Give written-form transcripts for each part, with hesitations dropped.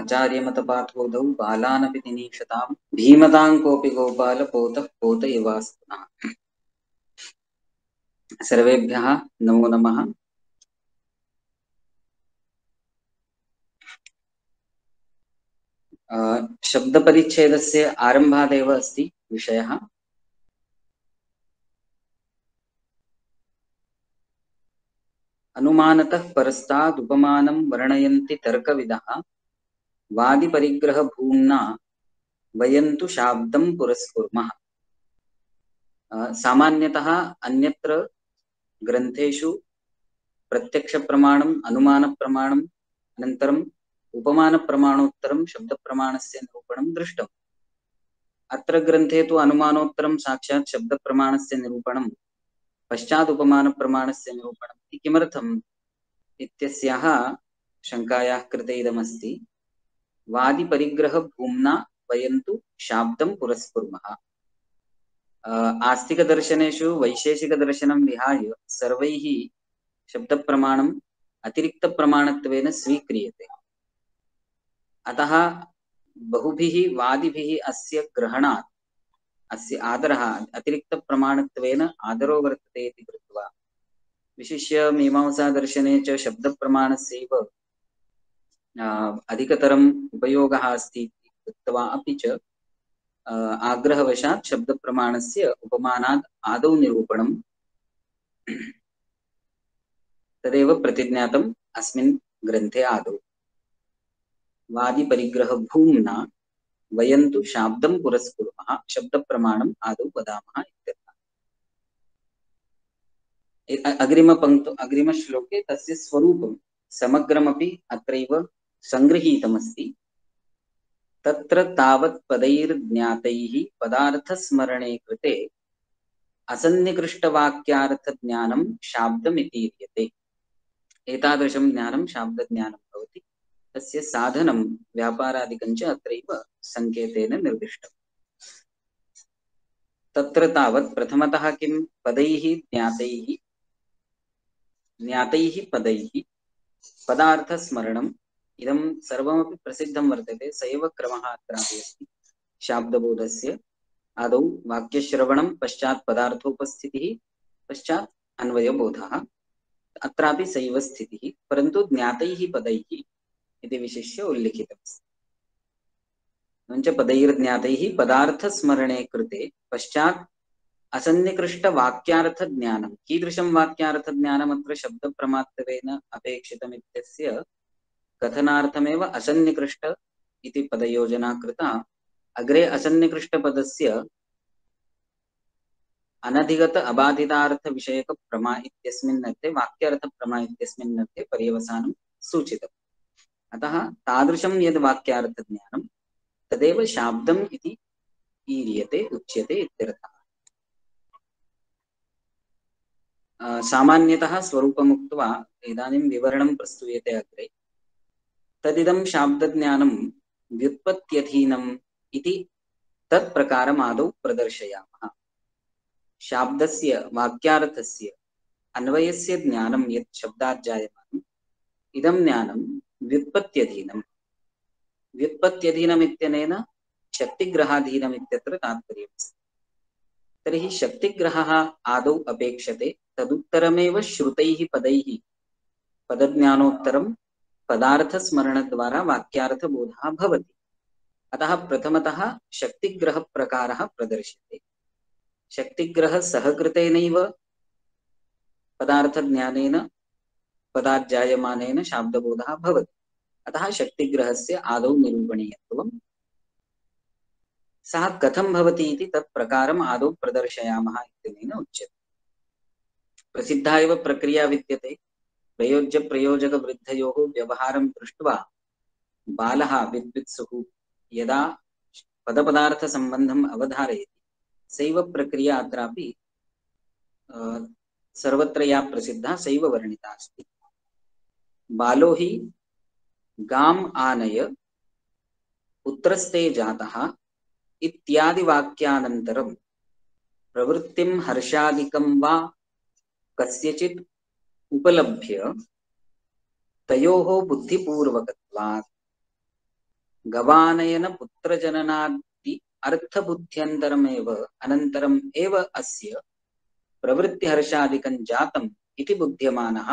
आचार्यमतपाठोदौ बालानपि निनीक्षतां धीमतां कोऽपि गोपाल पोतः पोत एवास्तुनः। सर्वेभ्यः नमो नमः। शब्दपरिच्छेदस्य आरम्भादेव अस्ति विषयः। अनुमानतः परस्ताद् उपमानं वर्णयन्ति तर्कविदः वादिपरिग्रहभूम्ना वयन्तु शाब्दं पुरस्कुर्मः। सामान्यतः अन्यत्र ग्रन्थेषु प्रत्यक्षप्रमाणम् अनुमानप्रमाणम् अनन्तरम् उपमानप्रमाणोत्तरं शब्दप्रमाणस्य निरूपणं दृष्टम्। अत्र ग्रन्थे तु अनुमानोत्तरं साक्षात् शब्दप्रमाणस्य निरूपणं पश्चात् उपमानप्रमाणस्य निरूपणम् इति किमर्थम् इत्यस्याः शङ्कायाः कृते इदमस्ति। वादिपरिग्रहभूम्ना वयन्तु शाब्दं पुरस्कुर्मः। आस्तिकदर्शनेषु वैशेषिकदर्शनं विहाय सर्वैः शब्दप्रमाणम् अतिरिक्तप्रमाणत्वेन स्वीक्रियते। अतः बहुभिः वादिभिः अस्य ग्रहणात् अस्य आदरः अतिरिक्तप्रमाणत्वेन आदरो वर्तते इति कृत्वा विशिष्य मीमांसादर्शने च शब्दप्रमाणस्यैव अधिकतरम् उपयोगः अस्ति इति कृत्वा अपि च आग्रहवशात् शब्दप्रमाणस्य उपमानात् आदौ निरूपणं तदेव प्रतिज्ञातम् अस्मिन् ग्रन्थे आदौ। वादिपरिग्रहभूम्ना वयन्तु शाब्दं पुरस्कुर्मः, शब्दप्रमाणम् आदौ वदामः इत्यर्थः। अग्रिमश्लोके तस्य स्वरूपं समग्रमपि अत्रैव सङ्गृहीतमस्ति। तत्र तावत् पदैर्ज्ञातैः पदार्थस्मरणे कृते असन्निकृष्टवाक्यार्थज्ञानं शाब्दमितीर्यते। एतादृशं ज्ञानं शाब्दज्ञानं भवति। तस्य साधनं व्यापारादिकं च अत्रैव संकेतेन निर्दिष्टम्। तत्र तावत् प्रथमतः किं पदैः ज्ञातैः पदैः पदार्थस्मरणम् इदं सर्वमपि प्रसिद्धं वर्तते। स एव क्रमः अत्रापि अस्ति। शाब्दबोधस्य आदौ वाक्यश्रवणं पश्चात् पदार्थोपस्थितिः पश्चात् अन्वयबोधः। अत्रापि सैव स्थितिः, परन्तु ज्ञातैः पदैः इति विशिष्य उल्लिखितमस्ति। एवञ्च पदैर्ज्ञातैः पदार्थस्मरणे कृते पश्चात् असन्निकृष्टवाक्यार्थज्ञानं। कीदृशं वाक्यार्थज्ञानम् अत्र शब्दप्रमात्वेन अपेक्षितमित्यस्य कथनार्थमेव असन्निकृष्ट इति पदयोजना कृता। अग्रे असन्निकृष्टपदस्य अनधिगत अबाधितार्थ विषयक प्रमा इत्यस्मिन् अर्थे वाक्यार्थ प्रमा इत्यस्मिन् अर्थे पर्यवसानं सूचितम्। अतः तादृशं यद् वाक्यार्थज्ञानं तदेव शाब्दम् इति ईर्यते उच्यते इत्यर्थः। सामान्यतः स्वरूपमुक्त्वा इदानीं विवरणं प्रस्तूयते अग्रे। तदिदं शाब्दज्ञानं व्युत्पत्त्यधीनम् इति तत्प्रकारम् आदौ प्रदर्शयामः। शाब्दस्य वाक्यार्थस्य अन्वयस्य ज्ञानं यत् शब्दात् जायमानम् इदं ज्ञानं व्युत्पत्त्यधीनम्। व्युत्पत्त्यधीनम् इत्यनेन शक्तिग्रहाधीनम् इत्यत्र तात्पर्यमस्ति। तर्हि शक्तिग्रहः आदौ अपेक्षते, तदुत्तरमेव श्रुतैः पदैः पदज्ञानोत्तरं पदार्थस्मरणद्वारा वाक्यार्थबोधः भवति। अतः प्रथमतः शक्तिग्रहप्रकारः प्रदर्श्यते। शक्तिग्रहसहकृतेनैव पदार्थज्ञानेन पदाज्जायमानेन शाब्दबोधः भवति। अतः शक्तिग्रहस्य आदौ निरूपणीयत्वम्। सः कथं भवति इति तत्प्रकारम् आदौ प्रदर्शयामः इत्यनेन उच्यते। प्रसिद्धा एव प्रक्रिया विद्यते। प्रयोज्यप्रयोजकवृद्धयोः व्यवहारं दृष्ट्वा बालः विद्वित्सुः यदा पदपदार्थसम्बन्धम् अवधारयति सैव प्रक्रिया अत्रापि सर्वत्र या प्रसिद्धा सैव वर्णिता अस्ति। बालो हि गाम् आनय पुत्रस्ते जातः इत्यादि वाक्यानन्तरं प्रवृत्तिं हर्षादिकं वा कस्यचित् उपलभ्य तयोः बुद्धिपूर्वकत्वात् गवानयन पुत्रजननादि अर्थबुद्ध्यन्तरमेव अनन्तरम् एव अस्य प्रवृत्तिहर्षादिकं जातम् इति बुध्यमानः।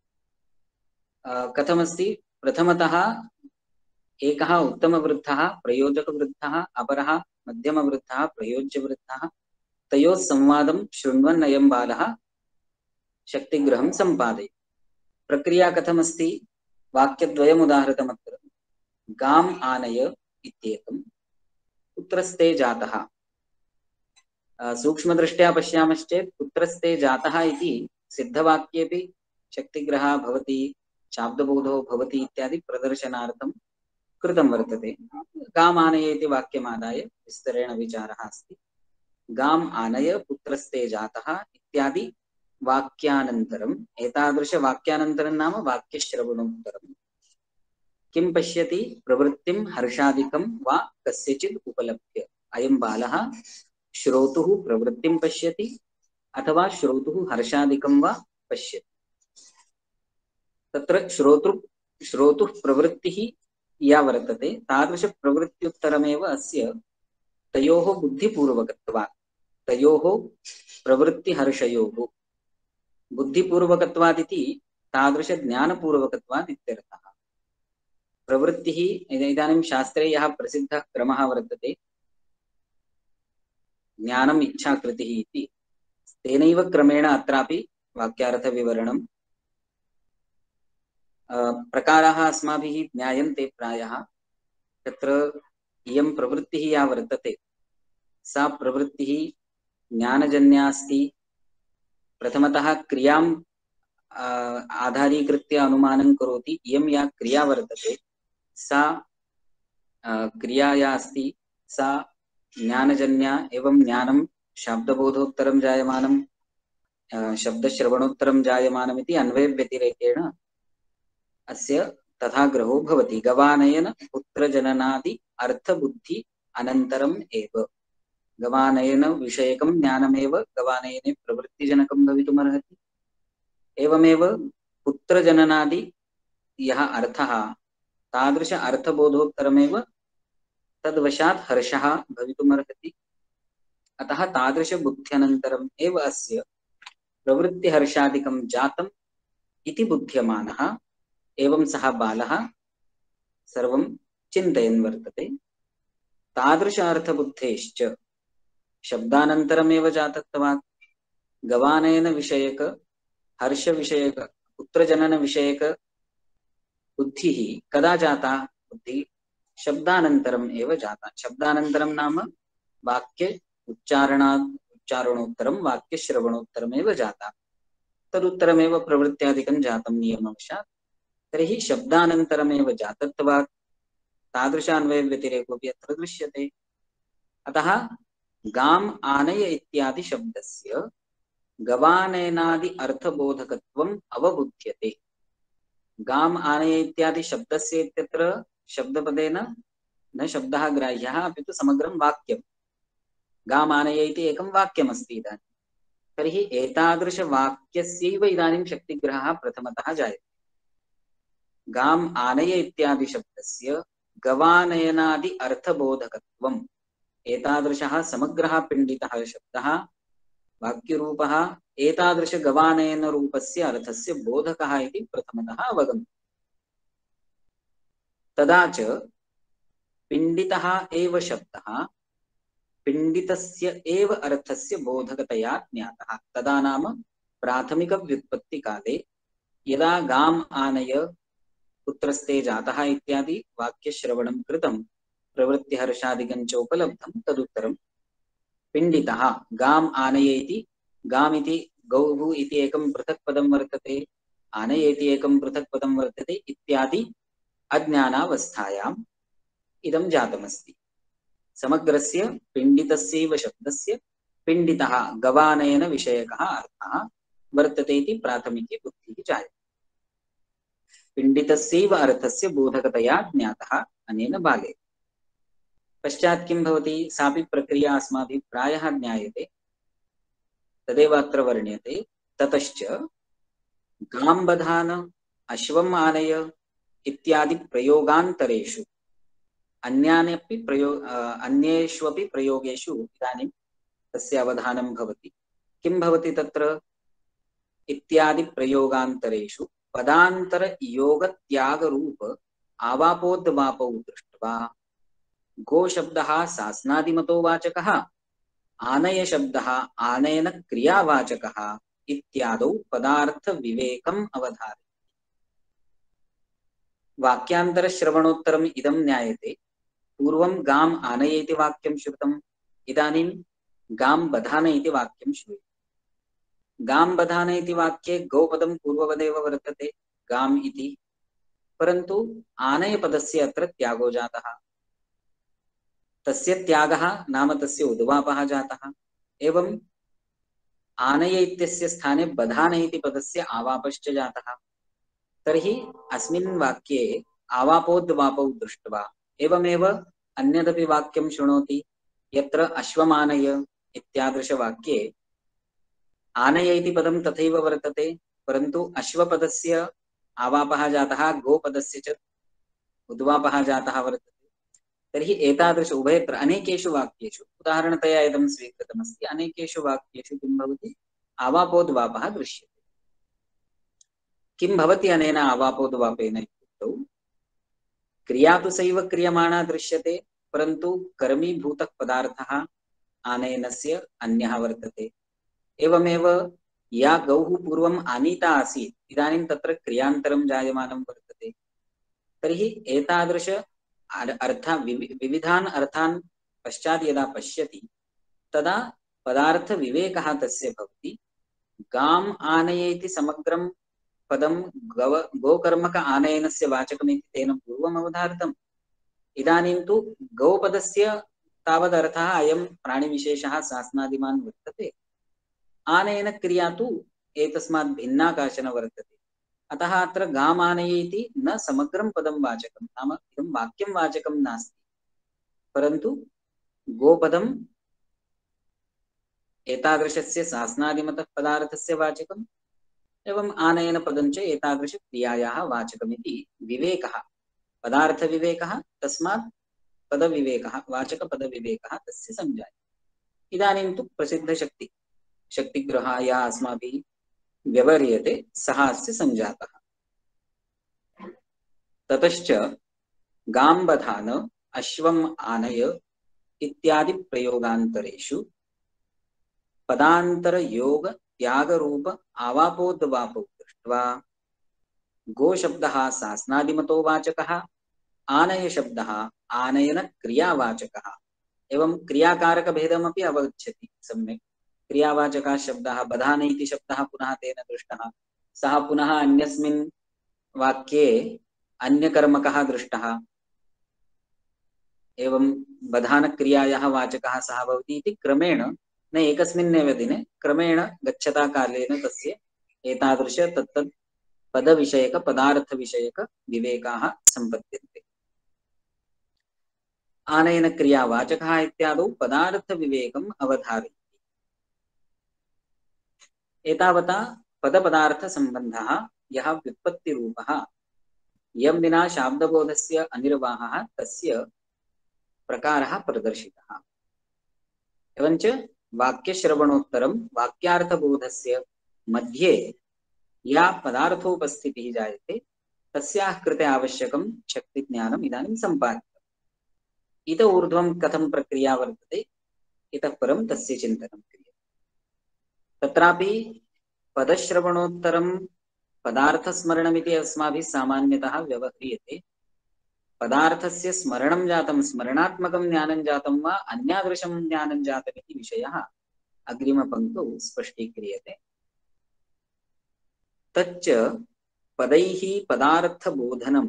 कथमस्ति? प्रथमतः एकः उत्तमवृद्धः प्रयोजकवृद्धः, अपरः मध्यमवृद्धः प्रयोज्यवृद्धः, तयोः संवादं शृण्वन् अयं बालः शक्तिग्रहं सम्पादयति। प्रक्रिया कथमस्ति? वाक्यद्वयम् उदाहृतमत्र। गाम् आनय इत्येकं पुत्रस्ते जातः। सूक्ष्मदृष्ट्या पश्यामश्चेत् पुत्रस्ते जातः इति सिद्धवाक्येपि शक्तिग्रहः भवति, शाब्दबोधो भवति इत्यादि प्रदर्शनार्थं कृतं वर्तते। गाम् आनय इति वाक्यमादाय विस्तरेण विचारः अस्ति। गाम् आनय पुत्रस्ते जातः इत्यादि वाक्यानन्तरम्, एतादृशवाक्यानन्तरं नाम वाक्यश्रवणोत्तरं किं पश्यति? प्रवृत्तिं हर्षादिकं वा कस्यचित् उपलभ्य अयं बालः श्रोतुः प्रवृत्तिं पश्यति अथवा श्रोतुः हर्षादिकं वा पश्यति। तत्र श्रोतुः प्रवृत्तिः या वर्तते तादृशप्रवृत्त्युत्तरमेव अस्य तयोः बुद्धिपूर्वकत्वात्, तयोः प्रवृत्तिहर्षयोः बुद्धिपूर्वकत्वात् इति तादृशज्ञानपूर्वकत्वात् इत्यर्थः। प्रवृत्तिः इदानीं शास्त्रे यः प्रसिद्धः क्रमः वर्तते ज्ञानम् इच्छाकृतिः इति, तेनैव क्रमेण अत्रापि वाक्यार्थविवरणं प्रकाराः अस्माभिः ज्ञायन्ते प्रायः। तत्र इयं प्रवृत्तिः या वर्तते सा प्रवृत्तिः ज्ञानजन्या अस्ति। प्रथमतः क्रियां आधारीकृत्य अनुमानं करोति। इयं या क्रिया वर्तते सा क्रिया या अस्ति सा ज्ञानजन्या एवं ज्ञानं शब्दबोधोत्तरं जायमानं शब्दश्रवणोत्तरं जायमानमिति अन्वयव्यतिरेकेण अस्य तथा ग्रहो भवति। गवानयन पुत्रजननादि अर्थबुद्धि अनन्तरम् एव। गवानयन विषयकं ज्ञानमेव गवानयने प्रवृत्तिजनकं भवितुमर्हति। एवमेव पुत्रजननादि यः अर्थः तादृश अर्थबोधोत्तरमेव तद्वशात् हर्षः भवितुमर्हति। अतः तादृशबुद्ध्यनन्तरम् एव अस्य प्रवृत्तिहर्षादिकं जातम् इति बुध्यमानः। एवं सः बालः सर्वं चिन्तयन् वर्तते। तादृश अर्थबुद्धेश्च शब्दानन्तरमेव जातत्वात् गवानयन विषयक हर्ष विषयक पुत्रजनन विषयक बुद्धिः कदा जाता? बुद्धिः शब्दानन्तरम् एव जाता। शब्दानन्तरं नाम वाक्य उच्चारणोत्तरं वाक्यश्रवणोत्तरमेव जाता। तदुत्तरमेव प्रवृत्त्यादिकं जातं नियमवशात्। तर्हि शब्दानन्तरमेव जातत्वात् तादृशान्वयव्यतिरेकोऽपि अत्र दृश्यते। अतः गाम् आनय इत्यादि शब्दस्य गवानयनादि अर्थबोधकत्वम् अवबुध्यते। गाम् आनय इत्यादि शब्दस्य इत्यत्र शब्दपदेन न शब्दः ग्राह्यः अपितु समग्रं वाक्यं। गाम् आनय इति एकं वाक्यमस्ति इदानीं। तर्हि एतादृशवाक्यस्यैव इदानीं शक्तिग्रहः प्रथमतः जायते। गाम् आनय इत्यादि शब्दस्य गवानयनादि अर्थबोधकत्वम्, एतादृशः समग्रः पिण्डितः शब्दः वाक्यरूपः एतादृशगवानयनरूपस्य अर्थस्य बोधकः इति प्रथमतः अवगम्यते। तदा च पिण्डितः एव शब्दः पिण्डितस्य एव अर्थस्य बोधकतया ज्ञातः। तदा नाम प्राथमिकव्युत्पत्तिकाले यदा गाम् आनय पुत्रस्ते जातः इत्यादि वाक्यश्रवणं कृतं प्रवृत्तिहर्षादिकं च उपलब्धं, तदुत्तरं पिण्डितः गाम् आनय इति, गाम् इति गौः इति एकं पृथक् पदं वर्तते, आनय इति एकं पृथक् पदं वर्तते इत्यादि अज्ञानावस्थायाम् इदं जातमस्ति। समग्रस्य पिण्डितस्यैव शब्दस्य पिण्डितः गवानयन विषयकः अर्थः वर्तते इति प्राथमिकी बुद्धिः जायते। पिण्डितस्यैव अर्थस्य बोधकतया ज्ञातः अनेन बाले। पश्चात् किं भवति? सापि प्रक्रिया अस्माभिः प्रायः ज्ञायते, तदेव अत्र वर्ण्यते। ततश्च गां बधान अश्वम् आनय इत्यादि प्रयोगान्तरेषु अन्येष्वपि प्रयोगेषु इदानीं तस्य अवधानं भवति। किं भवति तत्र इत्यादि प्रयोगान्तरेषु पदान्तर योग त्याग रूप आवापोद्वापौ दृष्ट्वा गो शब्दः सास्नादिमतो वाचकः, आनय शब्दः आनयन क्रियावाचकः इत्यादौ पदार्थ विवेकम् अवधारयति। वाक्यांतर श्रवणोत्तरम् इदं ज्ञायते। पूर्वं गाम् आनय इति वाक्यं श्रुतम्, इदानीं गां बधान इति वाक्यं श्रूयते। गां बधान इति वाक्ये गौपदं पूर्ववदेव वर्तते गाम् इति, परन्तु आनयपदस्य अत्र त्यागो जातः। तस्य त्यागः नाम तस्य उद्वापः जातः। एवं आनय इत्यस्य स्थाने बधान इति पदस्य आवापश्च जातः। तर्हि अस्मिन् वाक्ये आवापोद्वापौ दृष्ट्वा, एवमेव अन्यदपि वाक्यं शृणोति यत्र अश्वमानय इत्यादृशवाक्ये आनय इति पदं तथैव वर्तते, परन्तु अश्वपदस्य आवापः जातः, गोपदस्य च उद्वापः जातः वर्तते। तर्हि एतादृश उभयत्र अनेकेषु वाक्येषु, उदाहरणतया इदं स्वीकृतमस्ति, अनेकेषु वाक्येषु किं भवति, आवापोद्वापः दृश्यते। किं भवति अनेन आवापोद्वापेन इत्युक्तौ, क्रिया तु सैव क्रियमाणा दृश्यते, परन्तु कर्मीभूतः पदार्थः आनयनस्य अन्यः वर्तते। एवमेव या गौः पूर्वम् आनीता आसीत्, इदानीं तत्र क्रियान्तरं जायमानं वर्तते। तर्हि एतादृश विविधान् अर्थान् पश्चात् यदा पश्यति तदा पदार्थविवेकः तस्य भवति। गाम् आनय इति समग्रं पदं गोकर्मक आनयनस्य वाचकमिति तेन पूर्वम् अवधारितम्। इदानीं तु गौपदस्य तावदर्थः अयं प्राणिविशेषः सास्नादिमान् वर्तते, आनयन क्रिया तु एतस्मात् भिन्ना काचन वर्तते। अतः अत्र गामानय इति न समग्रं पदं वाचकं, नाम इदं वाक्यं वाचकं नास्ति, परन्तु गोपदम् एतादृशस्य सास्नादिमतः पदार्थस्य वाचकम्, एवम् आनयन पदं च एतादृश क्रियायाः वाचकमिति विवेकः, पदार्थविवेकः, तस्मात् पदविवेकः, वाचकपदविवेकः तस्य संजायते। इदानीं तु शक्तिग्रहः यः अस्माभिः व्यवह्रियते सः अस्य संजातः। ततश्च गां बधान अश्वम् आनय इत्यादि प्रयोगान्तरेषु पदान्तर योग त्याग रूप आवापोद्वापौ दृष्ट्वा गो शब्दः सास्नादिमतो वाचकः, आनय शब्दः आनयन क्रियावाचकः, एवं क्रियाकारक भेदमपि अवगच्छति सम्यक्। क्रियावाचकः शब्दः बधान इति शब्दः पुनः तेन दृष्टः, सः पुनः अन्यस्मिन् वाक्ये अन्यकर्मकः दृष्टः, एवं बधान क्रियायाः वाचकः सः भवति इति क्रमेण, न एकस्मिन्नेव दिने क्रमेण गच्छता कालेन तस्य एतादृश तत्तत् पदविषयक पदार्थविषयक विवेकाः सम्पद्यन्ते। आनयन क्रियावाचकः इत्यादौ पदार्थविवेकम् अवधारयति। एतावता पदपदार्थसम्बन्धः यः व्युत्पत्तिरूपः, यं विना शाब्दबोधस्य अनिर्वाहः तस्य प्रकारः प्रदर्शितः। एवञ्च वाक्यश्रवणोत्तरं वाक्यार्थबोधस्य मध्ये या पदार्थोपस्थितिः जायते तस्याः कृते आवश्यकं शक्तिज्ञानम् इदानीं सम्पादितम्। इत ऊर्ध्वं कथं प्रक्रिया वर्तते, इतः परं तस्य चिन्तनं क्रियते। तत्रापि पदश्रवणोत्तरं पदार्थस्मरणमिति अस्माभिः सामान्यतः व्यवह्रियते। पदार्थस्य स्मरणं जातं, स्मरणात्मकं ज्ञानं जातं वा अन्यादृशं ज्ञानं जातमिति विषयः अग्रिमपङ्क्तौ स्पष्टीक्रियते। तच्च पदैः पदार्थबोधनं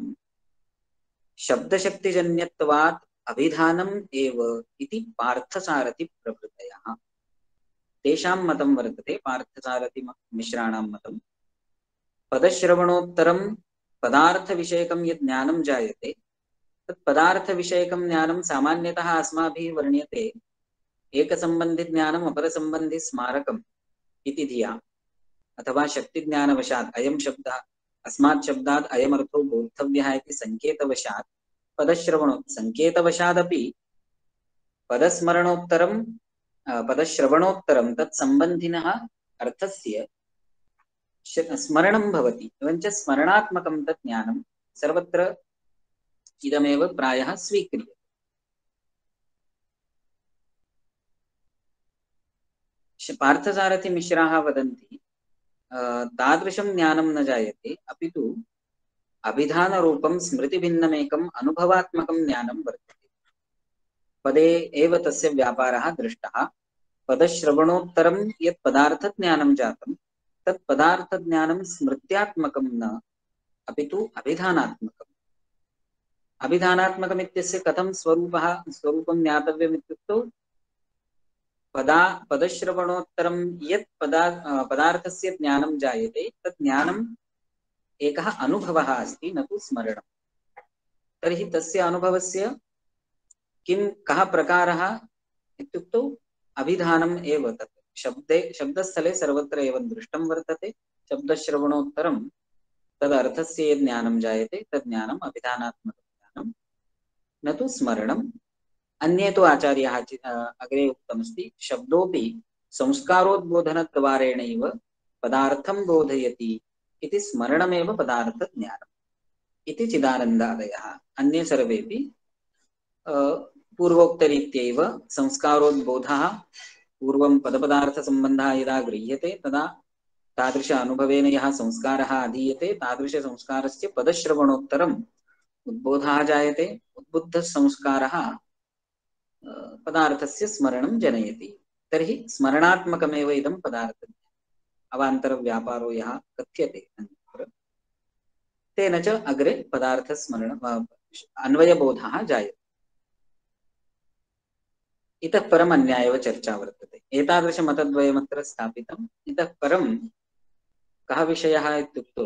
शब्दशक्तिजन्यत्वात् अभिधानम् एव इति पार्थसारथि प्रभृतयः। तेषां मतं वर्तते, पार्थसारथि मिश्राणां मतं, पदश्रवणोत्तरं पदार्थविषयकं यत् ज्ञानं जायते तत् पदार्थविषयकं ज्ञानं सामान्यतः अस्माभिः वर्ण्यते एकसम्बन्धिज्ञानम् अपरसम्बन्धिस्मारकम् इति धिया, अथवा शक्तिज्ञानवशात् अयं शब्दः अस्मात् शब्दात् अयमर्थो बोद्धव्यः इति संकेतवशात् पदश्रवणो संकेतवशादपि पदश्रवणोत्तरं तत्सम्बन्धिनः अर्थस्य स्मरणं भवति। एवञ्च स्मरणात्मकं तत् ज्ञानं सर्वत्र इदमेव प्रायः स्वीक्रियते। पार्थसारथिमिश्राः वदन्ति तादृशं ज्ञानं न जायते, अपि तु अभिधानरूपं स्मृतिभिन्नमेकम् अनुभवात्मकं ज्ञानं वर्तते। पदे एव तस्य व्यापारः दृष्टः। पदश्रवणोत्तरं यत् पदार्थज्ञानं जातं तत् पदार्थज्ञानं स्मृत्यात्मकं न, अपि तु अभिधानात्मकम्। अभिधानात्मकम् इत्यस्य कथं स्वरूपं ज्ञातव्यम् इत्युक्तौ पदश्रवणोत्तरं यत् पदार्थस्य ज्ञानं जायते तत् ज्ञानम् एकः अनुभवः अस्ति, न तु स्मरणम्। तर्हि तस्य अनुभवस्य कः प्रकारः इत्युक्तौ अभिधानम् एव। तत् शब्दस्थले सर्वत्र एवं दृष्टं वर्तते। शब्दश्रवणोत्तरं तदर्थस्य यत् ज्ञानं जायते तत् ज्ञानम् अभिधानात्मकं ज्ञानं, न तु स्मरणम्। अन्ये तु आचार्याः अग्रे उक्तमस्ति, शब्दोऽपि संस्कारोद्बोधनद्वारेणैव पदार्थं बोधयति इति स्मरणमेव पदार्थज्ञानम् इति चिदानन्दादयः। अन्ये सर्वेपि पूर्वोक्तरीत्यैव संस्कारोद्बोधः पूर्वं पदपदार्थसम्बन्धः यदा गृह्यते तदा तादृश अनुभवेन यः संस्कारः अधीयते तादृशसंस्कारस्य पदश्रवणोत्तरम् उद्बोधः जायते। उद्बुद्धसंस्कारः पदार्थस्य स्मरणं जनयति। तर्हि स्मरणात्मकमेव इदं पदार्थज्ञानम्। अवान्तरव्यापारो यः कथ्यते तेन च अग्रे पदार्थस्मरण अन्वयबोधः जायते। इतः परम् अन्या एव चर्चा वर्तते। एतादृशमतद्वयमत्र स्थापितम्। इतः परं कः विषयः इत्युक्तौ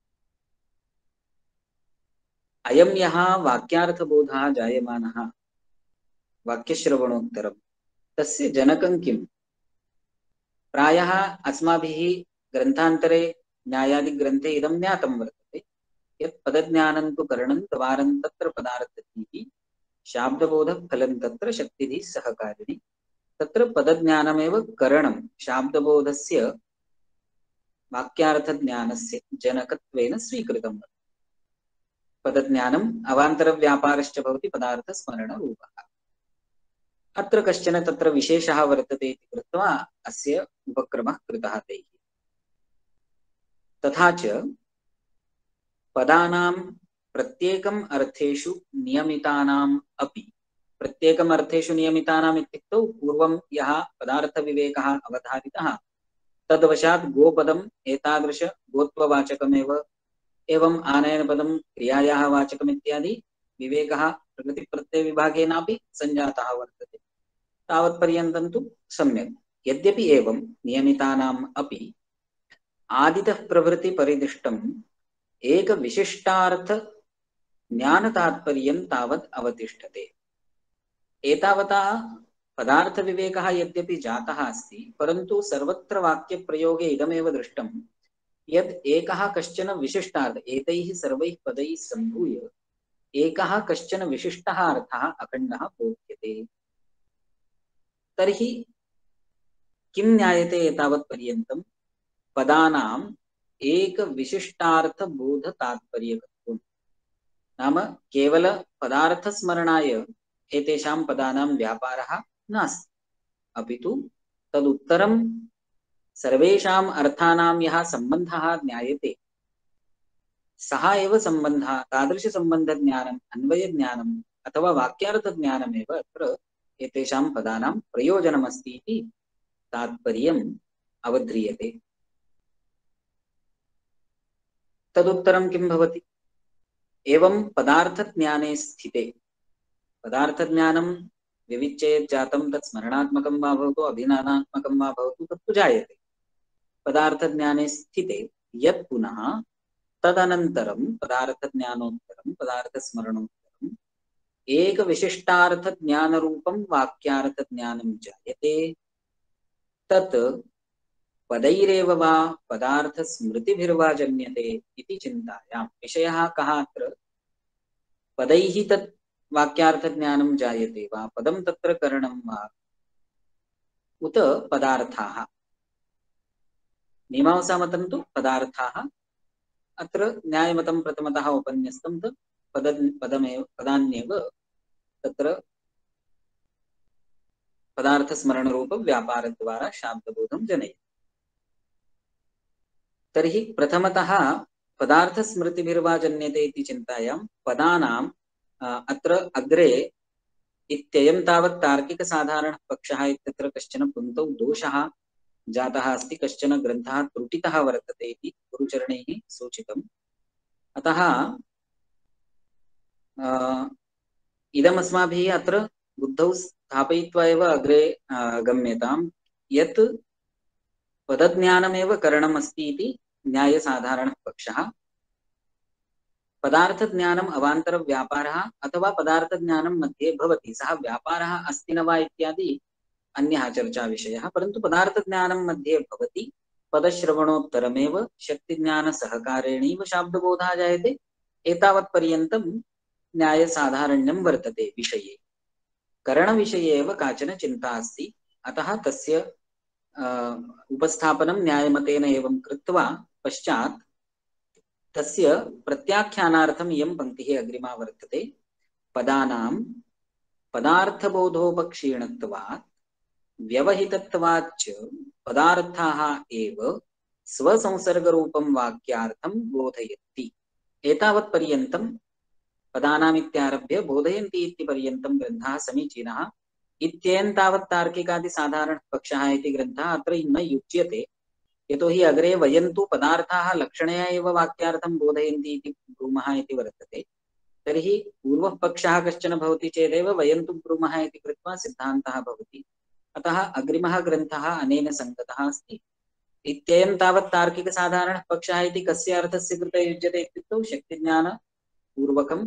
अयं यः वाक्यार्थबोधः जायमानः वाक्यश्रवणोत्तरं तस्य जनकं किम्? प्रायः अस्माभिः ग्रन्थान्तरे न्यायादिग्रन्थे इदं ज्ञातं वर्तते यत् पदज्ञानं तु करणं द्वारं तत्र पदार्थतिः शाब्दबोधः फलं तत्र शक्तिधिः सहकारिणी। तत्र पदज्ञानमेव करणं शाब्दबोधस्य वाक्यार्थज्ञानस्य जनकत्वेन स्वीकृतं। पदज्ञानम् अवान्तरव्यापारश्च भवति पदार्थस्मरणरूपः। अत्र कश्चन तत्र विशेषः वर्तते इति कृत्वा अस्य उपक्रमः कृतः तैः। तथा च पदानां प्रत्येकम् अर्थेषु नियमितानाम् अपि प्रत्येकम् अर्थेषु नियमितानाम् इत्युक्तौ पूर्वं यः पदार्थविवेकः अवधारितः तद्वशात् गोपदम् एतादृश गोत्ववाचकमेव, एवं आनयनपदं क्रियायाः वाचकम् इत्यादि विवेकः प्रकृतिप्रत्ययविभागेनापि सञ्जातः वर्तते। तावत्पर्यन्तं तु सम्यक्। यद्यपि एवं नियमितानाम् अपि आदितः प्रभृति परिदिष्टम् एक विशिष्टार्थ ज्ञानतात्पर्यं तावत् अवतिष्ठते। एतावता पदार्थविवेकः यद्यपि जातः अस्ति, परन्तु सर्वत्र वाक्यप्रयोगे इदमेव दृष्टं यद् एकः कश्चन विशिष्टार्थ एतैः सर्वैः पदैः सम्भूय एकः कश्चन विशिष्टः अर्थः अखण्डः बोध्यते। तर्हि किं ज्ञायते एतावत्पर्यन्तं? पदानाम् एक विशिष्टार्थबोधतात्पर्यकत्वम्। नाम केवल पदार्थस्मरणाय एतेषां पदानां व्यापारः नास्ति, अपि तु तदुत्तरं सर्वेषाम् अर्थानां यः सम्बन्धः ज्ञायते सः एव सम्बन्धः, तादृशसम्बन्धज्ञानम् अन्वयज्ञानम् अथवा वाक्यार्थज्ञानमेव अत्र एतेषां पदानां प्रयोजनमस्ति इति तात्पर्यम् अवध्रियते। तदुत्तरं किं भवति? एवं पदार्थज्ञाने स्थिते पदार्थज्ञानं विविच्येत् जातं तत् स्मरणात्मकं वा भवतु अभिधानात्मकं वा भवतु तत्तु जायते। पदार्थज्ञाने स्थिते यत् पुनः तदनन्तरं पदार्थज्ञानोत्तरं पदार्थस्मरणोत्तरम् एकविशिष्टार्थज्ञानरूपं वाक्यार्थज्ञानं जायते। तत् पदैरेव वा पदार्थस्मृतिभिर्वा जन्यते इति चिन्तायां विषयः कः अत्र? पदैः तत् वाक्यार्थज्ञानं जायते वा, पदं तत्र करणं वा, उत पदार्थाः। मीमांसामतं तु पदार्थाः, अत्र न्यायमतं प्रथमतः उपन्यस्तं तत् पदान्येव तत्र पदार्थस्मरणरूप व्यापारद्वारा शाब्दबोधं जनयति। तर्हि प्रथमतः पदार्थस्मृतिभिर्वा जन्यते इति चिन्तायां पदानाम् अत्र अग्रे इत्ययं तावत् तार्किकसाधारणः पक्षः इत्यत्र कश्चन पुन्तौ दोषः जातः अस्ति, कश्चन ग्रन्थः त्रुटितः वर्तते इति गुरुचरणैः सूचितम्। अतः इदमस्माभिः अत्र बुद्धौ स्थापयित्वा एव अग्रे गम्यताम्, यत् पदज्ञानमेव करणम् अस्ति इति न्यायसाधारणः पक्षः। पदार्थज्ञानम् अवान्तरव्यापारः अथवा पदार्थज्ञानं मध्ये भवति, सः व्यापारः अस्ति न वा इत्यादि अन्यः चर्चाविषयः, परन्तु पदार्थज्ञानं मध्ये भवति, पदश्रवणोत्तरमेव शक्तिज्ञानसहकारेणैव शाब्दबोधः जायते, एतावत्पर्यन्तं न्यायसाधारण्यं वर्तते विषये। करणविषये एव काचन चिन्ता अस्ति, अतः तस्य उपस्थापनं न्यायमतेन एवं कृत्वा पश्चात् तस्य प्रत्याख्यानार्थम् इयं पङ्क्तिः अग्रिमा वर्तते। पदानां पदार्थबोधोपक्षीणत्वात् व्यवहितत्वाच्च पदार्थाः एव स्वसंसर्गरूपं वाक्यार्थं बोधयन्ति। एतावत्पर्यन्तं पदानाम् इत्यारभ्य बोधयन्ति इत्यपर्यन्तं ग्रन्थः समीचीनः। इत्येनं तावत् तार्किकादिसाधारणः पक्षः इति ग्रन्थः अत्र न युज्यते, यतोहि अग्रे वयं तु पदार्थाः लक्षणया एव वाक्यार्थं बोधयन्ति इति ब्रूमः इति वर्तते। तर्हि पूर्वः पक्षः कश्चन भवति चेदेव वयं तु ब्रूमः इति कृत्वा सिद्धान्तः भवति। अतः अग्रिमः ग्रन्थः अनेन सङ्गतः अस्ति। इत्ययं तावत् तार्किकसाधारणः पक्षः इति कस्य अर्थस्य कृते युज्यते इत्युक्तौ शक्तिज्ञानपूर्वकं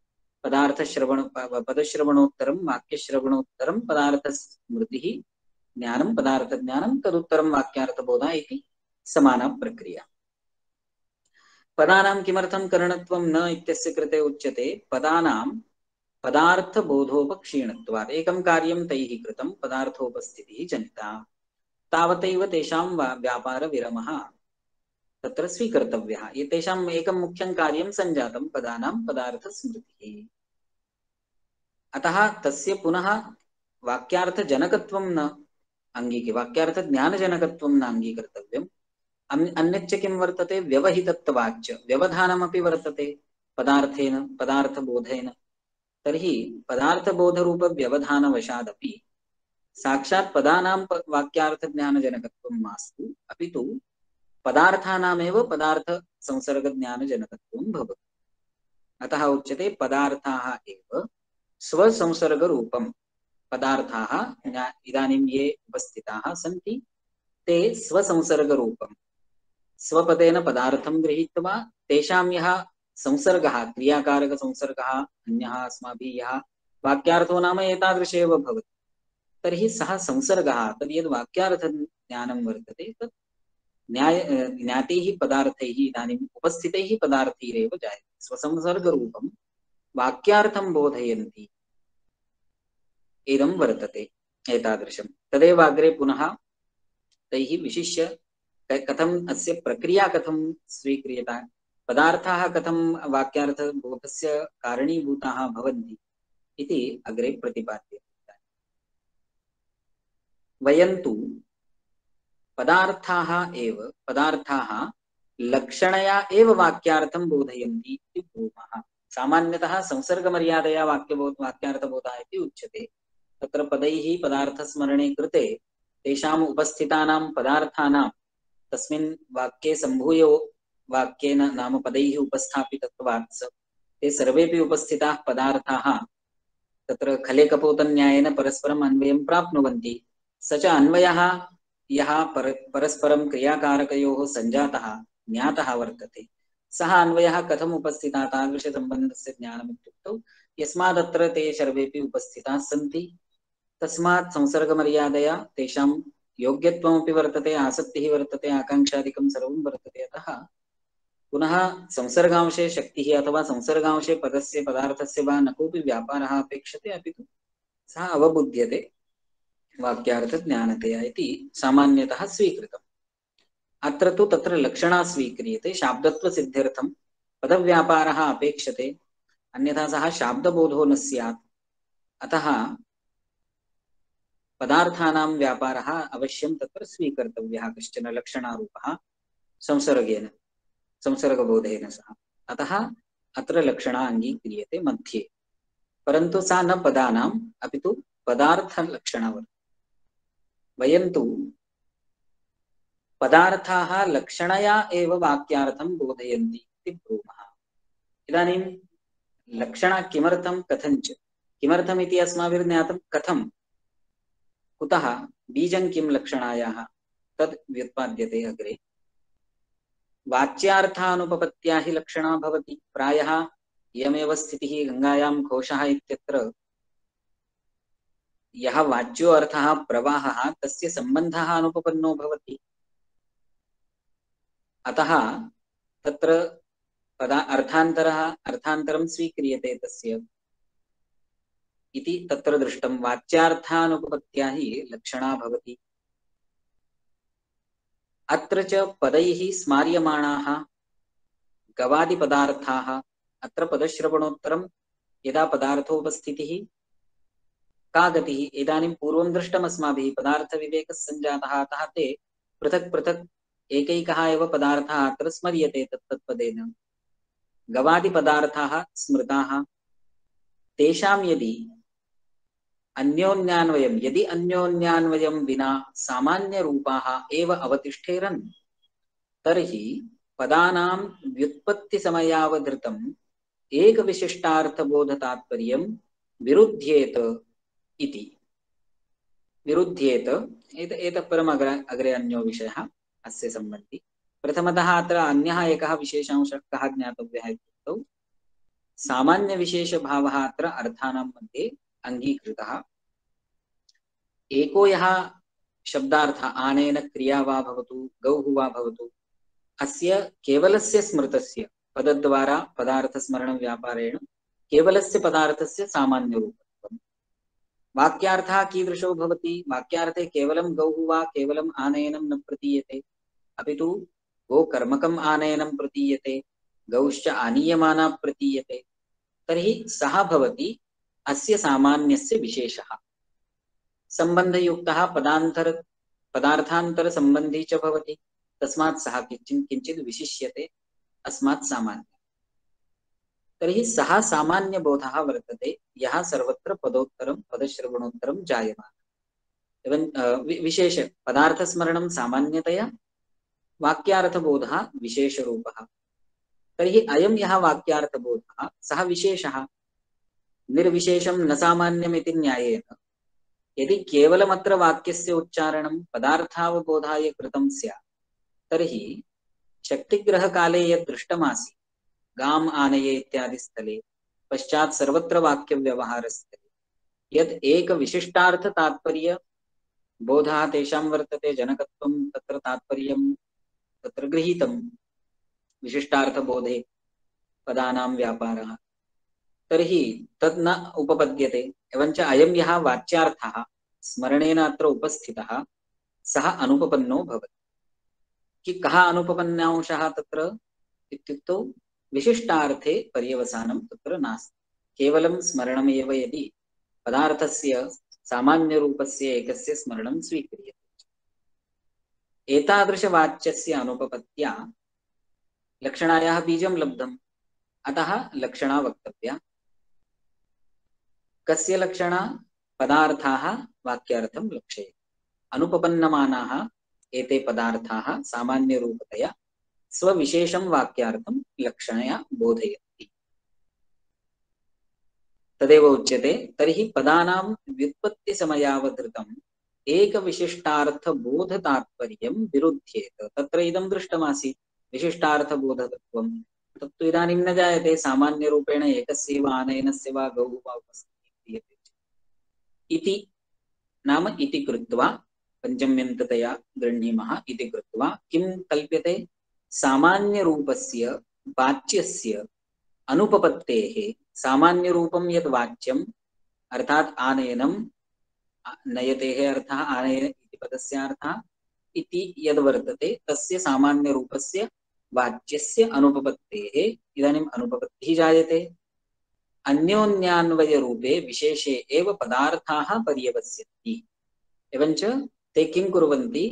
पदश्रवणोत्तरं वाक्यश्रवणोत्तरं पदार्थस्मृतिः ज्ञानं पदार्थज्ञानं तदुत्तरं वाक्यार्थबोधः इति समाना प्रक्रिया। पदानां किमर्थं करणत्वं न इत्यस्य कृते उच्यते पदानां पदार्थबोधोपक्षीणत्वात्। एकं कार्यं तैः कृतं, पदार्थोपस्थितिः जनिता, तावतैव तेषां व्यापारविरमः तत्र स्वीकर्तव्यः। एतेषाम् एकं मुख्यं कार्यं सञ्जातं पदानां पदार्थस्मृतिः। अतः तस्य पुनः वाक्यार्थजनकत्वं न वाक्यार्थज्ञानजनकत्वं न अङ्गीकर्तव्यम्। अन्यच्च किं वर्तते, व्यवहितत्वाच्च, व्यवधानमपि वर्तते पदार्थेन पदार्थबोधेन। तर्हि पदार्थबोधरूपव्यवधानवशादपि साक्षात् पदानां वाक्यार्थज्ञानजनकत्वं मास्तु, अपि तु पदार्थानामेव पदार्थसंसर्गज्ञानजनकत्वं भवति। अतः उच्यते पदार्थाः एव स्वसंसर्गरूपं। पदार्थाः इदानीं ये उपस्थिताः सन्ति ते स्वसंसर्गरूपं स्वपदेन पदार्थं गृहीत्वा तेषां यः संसर्गः क्रियाकारकसंसर्गः अन्यः अस्माभिः यः वाक्यार्थो नाम एतादृश एव भवति। तर्हि सः संसर्गः तद् यद् वाक्यार्थज्ञानं वर्तते तत् ज्ञातैः पदार्थैः इदानीम् उपस्थितैः पदार्थैरेव जायते। स्वसंसर्गरूपं वाक्यार्थं बोधयन्ति इदं वर्तते एतादृशं। तदेव अग्रे पुनः तैः विशिष्य कथम् अस्य प्रक्रिया कथं स्वीक्रियता, पदार्थाः कथं वाक्यार्थबोधस्य कारणीभूताः भवन्ति इति अग्रे प्रतिपाद्यते। वयं तु पदार्थाः लक्षणया एव वाक्यार्थं बोधयन्ति इति ब्रूमः। सामान्यतः संसर्गमर्यादया वाक्यार्थबोधः इति उच्यते। तत्र पदैः पदार्थस्मरणे कृते तेषाम् उपस्थितानां पदार्थानां तस्मिन् वाक्ये सम्भूय वाक्येन नाम पदैः उपस्थापितत्वात् ते सर्वेपि उपस्थिताः पदार्थाः तत्र खलेकपोतन्यायेन परस्परम् अन्वयं प्राप्नुवन्ति। स च अन्वयः यः परस्परं क्रियाकारकयोः सञ्जातः ज्ञातः वर्तते, सः अन्वयः कथम् उपस्थितः तादृशसम्बन्धस्य ज्ञानम् इत्युक्तौ यस्मादत्र ते सर्वेपि उपस्थिताः सन्ति तस्मात् संसर्गमर्यादया तेषां योग्यत्वमपि वर्तते, आसक्तिः वर्तते, आकाङ्क्षादिकं सर्वं वर्तते। अतः पुनः संसर्गांशे शक्तिः अथवा संसर्गांशे पदस्य पदार्थस्य वा न कोऽपि व्यापारः अपेक्षते, अपि तु सः अवबुध्यते वाक्यार्थज्ञानतया इति सामान्यतः स्वीकृतम्। अत्र तु तत्र लक्षणा स्वीक्रियते, शाब्दत्वसिद्ध्यर्थं पदव्यापारः अपेक्षते, अन्यथा सः शाब्दबोधो न स्यात्। अतः पदार्थानां व्यापारः अवश्यं तत्र स्वीकर्तव्यः, कश्चन लक्षणारूपः संसर्गेण संसर्गबोधेन सह। अतः अत्र लक्षणा अङ्गीक्रियते मध्ये, परन्तु सा न पदानाम् अपि तु पदार्थलक्षणा वर्तते। वयं तु पदार्थाः लक्षणया एव वाक्यार्थं बोधयन्ति इति ब्रूमः। इदानीं लक्षणा किमर्थं कथञ्च, किमर्थमिति अस्माभिः ज्ञातं, कथं कुतः बीजं किं लक्षणायाः तद् व्युत्पाद्यते अग्रे। वाच्यार्थानुपपत्त्या हि लक्षणा भवति। प्रायः इयमेव स्थितिः गङ्गायां घोषः इत्यत्र यः वाच्यो अर्थः प्रवाहः तस्य सम्बन्धः अनुपपन्नो भवति। अतः तत्र अर्थान्तरं स्वीक्रियते तस्य इति तत्र दृष्टं। वाच्यार्थानुपपत्त्या हि लक्षणा भवति। अत्र च पदैः स्मार्यमाणाः गवादिपदार्थाः, अत्र पदश्रवणोत्तरं यदा पदार्थोपस्थितिः का गतिः, इदानीं पूर्वं दृष्टम् अस्माभिः पदार्थविवेकः सञ्जातः, अतः ते पृथक् पृथक् एकैकः एव पदार्थः अत्र स्मर्यते तत्तत्पदेन। गवादिपदार्थाः स्मृताः, तेषां यदि अन्योन्यान्वयं विना सामान्यरूपाः एव अवतिष्ठेरन् तर्हि पदानां व्युत्पत्तिसमयावधृतम् एकविशिष्टार्थबोधतात्पर्यं विरुध्येत इति। विरुध्येत एतः परम् अग्रे अन्यो विषयः अस्य सम्बन्धी। प्रथमतः अत्र अन्यः एकः विशेषांशः कः ज्ञातव्यः इत्युक्तौ, सामान्यविशेषभावः अत्र अर्थानां मध्ये अङ्गीकृतः। एको यः शब्दार्थः आनेन क्रिया वा भवतु गौः वा भवतु, अस्य केवलस्य स्मृतस्य पदद्वारा पदार्थस्मरणव्यापारेण केवलस्य पदार्थस्य सामान्यरूपत्वम्। वाक्यार्थः कीदृशो भवति, वाक्यार्थे केवलं गौः वा केवलम् आनयनं न प्रतीयते, अपि तु गोकर्मकम् आनयनं प्रतीयते, गौश्च आनीयमाना प्रतीयते। तर्हि सः भवति अस्य सामान्यस्य विशेषः। सम्बन्धयुक्तः पदार्थान्तरसम्बन्धी च भवति, तस्मात् सः किञ्चित् विशिष्यते अस्मात् सामान्य। तर्हि सः सामान्यबोधः वर्तते यः सर्वत्र पदोत्तरं पदश्रवणोत्तरं जायमानः। एवं विशेष पदार्थस्मरणं सामान्यतया, वाक्यार्थबोधः विशेषरूपः। तर्हि अयं यः वाक्यार्थबोधः सः विशेषः। निर्विशेषं न सामान्यम् इति न्यायेन यदि केवलमत्र वाक्यस्य उच्चारणं पदार्थावबोधाय कृतं स्यात् तर्हि शक्तिग्रहकाले यद् दृष्टमासीत् गाम् आनये इत्यादि स्थले, पश्चात् सर्वत्र वाक्यव्यवहारस्थले यद् एकविशिष्टार्थतात्पर्य बोधः तेषां वर्तते, जनकत्वं तत्र तात्पर्यं तत्र गृहीतं विशिष्टार्थबोधे पदानां व्यापारः, तर्हि तद् न उपपद्यते। एवञ्च अयं यः वाच्यार्थः स्मरणेन अत्र उपस्थितः सः अनुपपन्नो भवति। कः अनुपपन्नांशः तत्र इत्युक्तौ विशिष्टार्थे पर्यवसानं तत्र नास्ति, केवलं स्मरणमेव यदि पदार्थस्य सामान्यरूपस्य एकस्य स्मरणं स्वीक्रियते। एतादृशवाच्यस्य अनुपपत्त्या लक्षणायाः बीजं लब्धम्, अतः लक्षणा वक्तव्या। कस्य लक्षणा? पदार्थाः वाक्यार्थं लक्षयन्ति। अनुपपन्नमानाः एते पदार्थाः सामान्यरूपतया स्वविशेषं वाक्यार्थं लक्षणया बोधयन्ति। तदेव उच्यते तर्हि पदानां व्युत्पत्तिसमयावधृतम् एकविशिष्टार्थबोधतात्पर्यं विरुध्येत। तत्र इदं दृष्टमासीत् विशिष्टार्थबोधतत्वं, तत्तु इदानीं न जायते। सामान्यरूपेण एकस्यैव आनयनस्य वा गौः वा उपस्थितिः इति नाम इति कृत्वा पञ्चम्यन्ततया गृह्णीमः। इति कृत्वा किं कल्प्यते? सामान्यरूपस्य वाच्यस्य अनुपपत्तेः सामान्यरूपं यद् वाच्यम् अर्थात् आनयनं नयतेः अर्थः आनयन इति पदस्य अर्थः इति यद् वर्तते तस्य सामान्यरूपस्य वाच्यस्य अनुपपत्तेः इदानीम् अनुपपत्तिः जायते। अन्योन्यान्वयरूपे विशेषे एव पदार्थाः पर्यवस्यन्ति। एवञ्च ते किं कुर्वन्ति,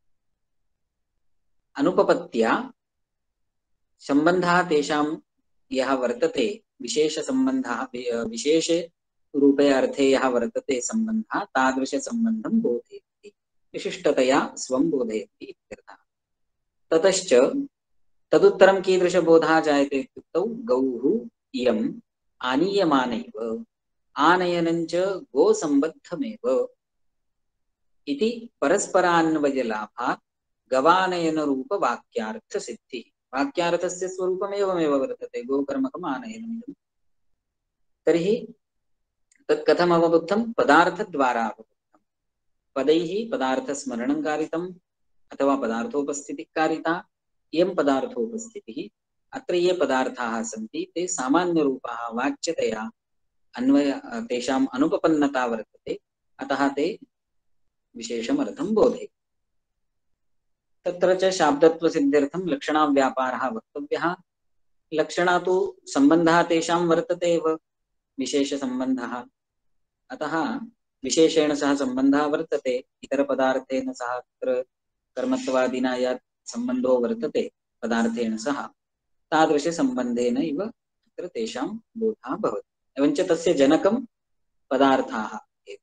अनुपपत्त्या सम्बन्धः तेषां यः वर्तते विशेषसम्बन्धः विशेषे रूपे अर्थे यः वर्तते सम्बन्धः तादृशसम्बन्धं बोधयति, विशिष्टतया स्वं बोधयति इत्यर्थः। ततश्च तदुत्तरं कीदृशबोधः जायते इत्युक्तौ गौः इयम् आनीयमानैव आनयनञ्च गोसम्बद्धमेव इति परस्परान्वयलाभात् गवानयनरूपवाक्यार्थसिद्धिः। वाक्यार्थस्य स्वरूपमेवमेव वर्तते, गोकर्मकम् आनयनमिदं। तर्हि तत् कथम् अवबुद्धं? पदार्थद्वारा अवबुद्धं। पदैः पदार्थस्मरणं कारितम् अथवा पदार्थोपस्थितिः कारिता। इयं पदार्थोपस्थितिः, अत्र ये पदार्थाः सन्ति ते सामान्यरूपाः वाच्यतया अन्वय तेषाम् अनुपपन्नता वर्तते, अतः ते विशेषमर्थं बोधयति। तत्र च शाब्दत्वसिद्ध्यर्थं लक्षणाव्यापारः वक्तव्यः। लक्षणा तु सम्बन्धः तेषां वर्तते एव, विशेषसम्बन्धः। अतः विशेषेण सह सम्बन्धः वर्तते, इतरपदार्थेन सह अत्र कर्मत्वादिना यत् सम्बन्धो वर्तते पदार्थेन सह, तादृशसम्बन्धेन इव अत्र तेषां बोधः भवति। एवञ्च तस्य जनकं पदार्थाः एव।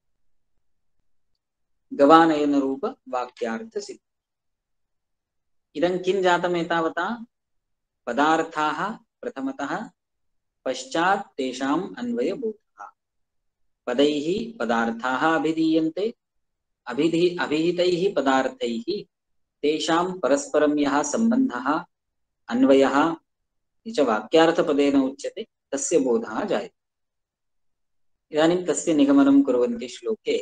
गवानयनरूपवाक्यार्थसिद्धिः। इदं किं जातम् एतावता? पदार्थाः प्रथमतः, पश्चात् तेषाम् अन्वयबोधः। पदैः पदार्थाः अभिधीयन्ते, अभिहितैः पदार्थैः तेषां परस्परं यः सम्बन्धः अन्वयः च वाक्यार्थपदेन उच्यते, तस्य बोधः जायते। इदानीं तस्य निगमनं कुर्वन्ति श्लोके।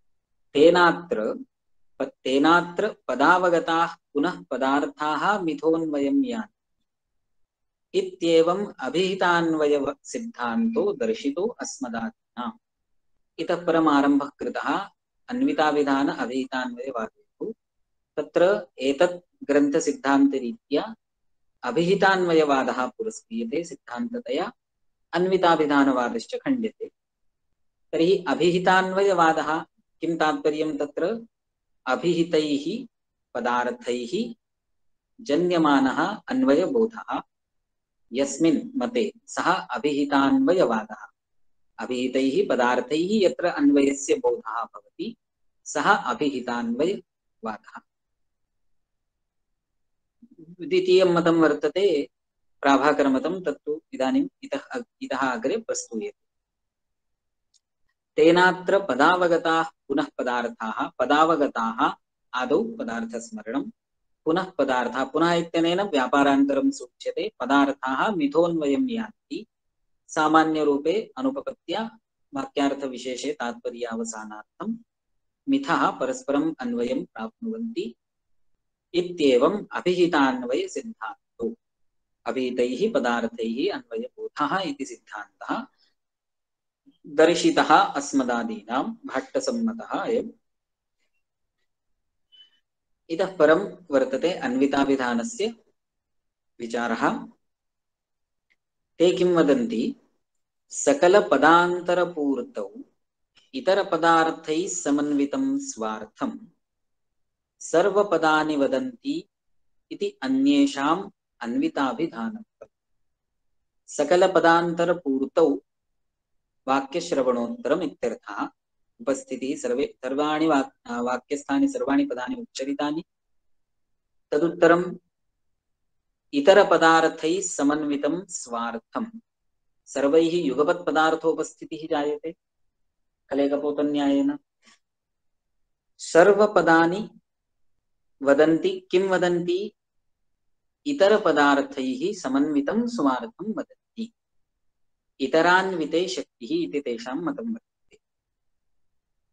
तेनात्र पदावगताः पुनः पदार्थाः मिथोन्वयं यान्ति इत्येवम् अभिहितान्वय सिद्धान्तो दर्शितो अस्मदादिना। इतः परम् आरम्भः कृतः अन्विताविधान अभिहितान्वयवादयोः। तत्र एतत् ग्रन्थसिद्धान्तरीत्या अभिहितान्वयवादः पुरस्क्रियते सिद्धान्ततया, अन्विताभिधानवादश्च खण्ड्यते। तर्हि अभिहितान्वयवादः किं तात्पर्यं? तत्र अभिहितैः पदार्थैः जन्यमानः अन्वयबोधः यस्मिन् मते सः अभिहितान्वयवादः। अभिहितैः पदार्थैः यत्र अन्वयस्य बोधः भवति सः अभिहितान्वयवादः। द्वितीयं मतं वर्तते प्राभाकरमतं, तत्तु इदानीम् इतः अग्रे प्रस्तूयते। तेनात्र पदावगताः पुनः पदार्थाः। पदावगताः आदौ पदार्थस्मरणं, पुनः पदार्थाः, पुनः इत्यनेन व्यापारान्तरं सूच्यते। पदार्थाः मिथोन्वयं यान्ति, सामान्यरूपे अनुपपत्त्या वाक्यार्थविशेषे तात्पर्यावसानार्थं मिथः परस्परम् अन्वयं प्राप्नुवन्ति इत्येवम् अभिहितान्वय सिद्धान्तो। अभिहितैः पदार्थैः अन्वयबोधः इति सिद्धान्तः दर्शितः अस्मदादीनां, भट्टसम्मतः एव। इतः परं वर्तते अन्विताभिधानस्य विचारः। ते किं वदन्ति? सकलपदान्तरपूर्तौ इतरपदार्थैः समन्वितं स्वार्थं सर्वपदानि वदन्ति इति अन्येषाम् अन्विताभिधानत्वम्। सकलपदान्तरपूर्तौ वाक्यश्रवणोत्तरम् इत्यर्थः। उपस्थितिः सर्वाणि वाक्यस्थानि सर्वाणि पदानि उच्चरितानि, तदुत्तरम् इतरपदार्थैः समन्वितं स्वार्थं। सर्वैः युगपत्पदार्थोपस्थितिः जायते कलेकपोतन्यायेन। सर्वपदानि वदन्ति, किं वदन्ति? इतरपदार्थैः समन्वितं स्वार्थं वदन्ति। इतरान्विते शक्तिः इति तेषां मतं वर्तते।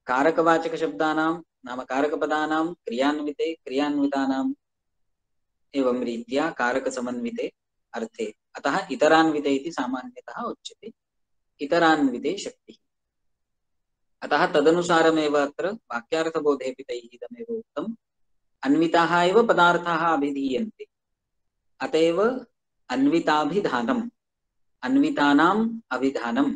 कारकवाचकशब्दानां नाम कारकपदानां क्रियान्विते क्रियान्वितानां एवं रीत्या कारकसमन्विते अर्थे, अतः इतरान्विते इति सामान्यतः उच्यते, इतरान्विते शक्तिः। अतः तदनुसारमेव अत्र वाक्यार्थबोधेऽपि तैः इदमेव उक्तम्, अन्विताः एव पदार्थाः अभिधीयन्ते, अतएव अन्विताभिधानम्, अन्वितानाम् अभिधानम्,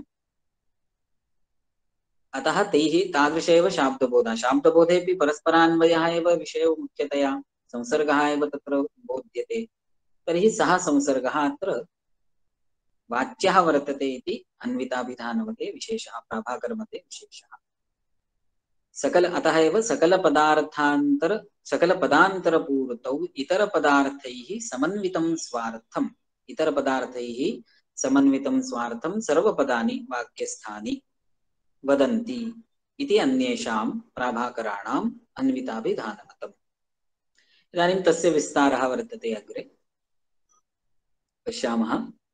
अतः तैः तादृश एव शाब्दबोधः। शाब्दबोधेऽपि परस्परान्वयः एव विषयो मुख्यतया, संसर्गः एव तत्र बोध्यते, तर्हि सः संसर्गः अत्र वाच्यः वर्तते इति अन्विताभिधानमते विशेषः, प्राभाकरमते विशेषः। अतः एव सकलपदान्तरपूर्तौ इतरपदार्थैः समन्वितं स्वार्थम्, इतरपदार्थैः समन्वितं स्वार्थं सर्वपदानि वाक्यस्थानि वदन्ति इति अन्येषां प्राभाकराणाम् अन्विताभिधानमतम्। इदानीं तस्य विस्तारः वर्तते अग्रे पश्यामः।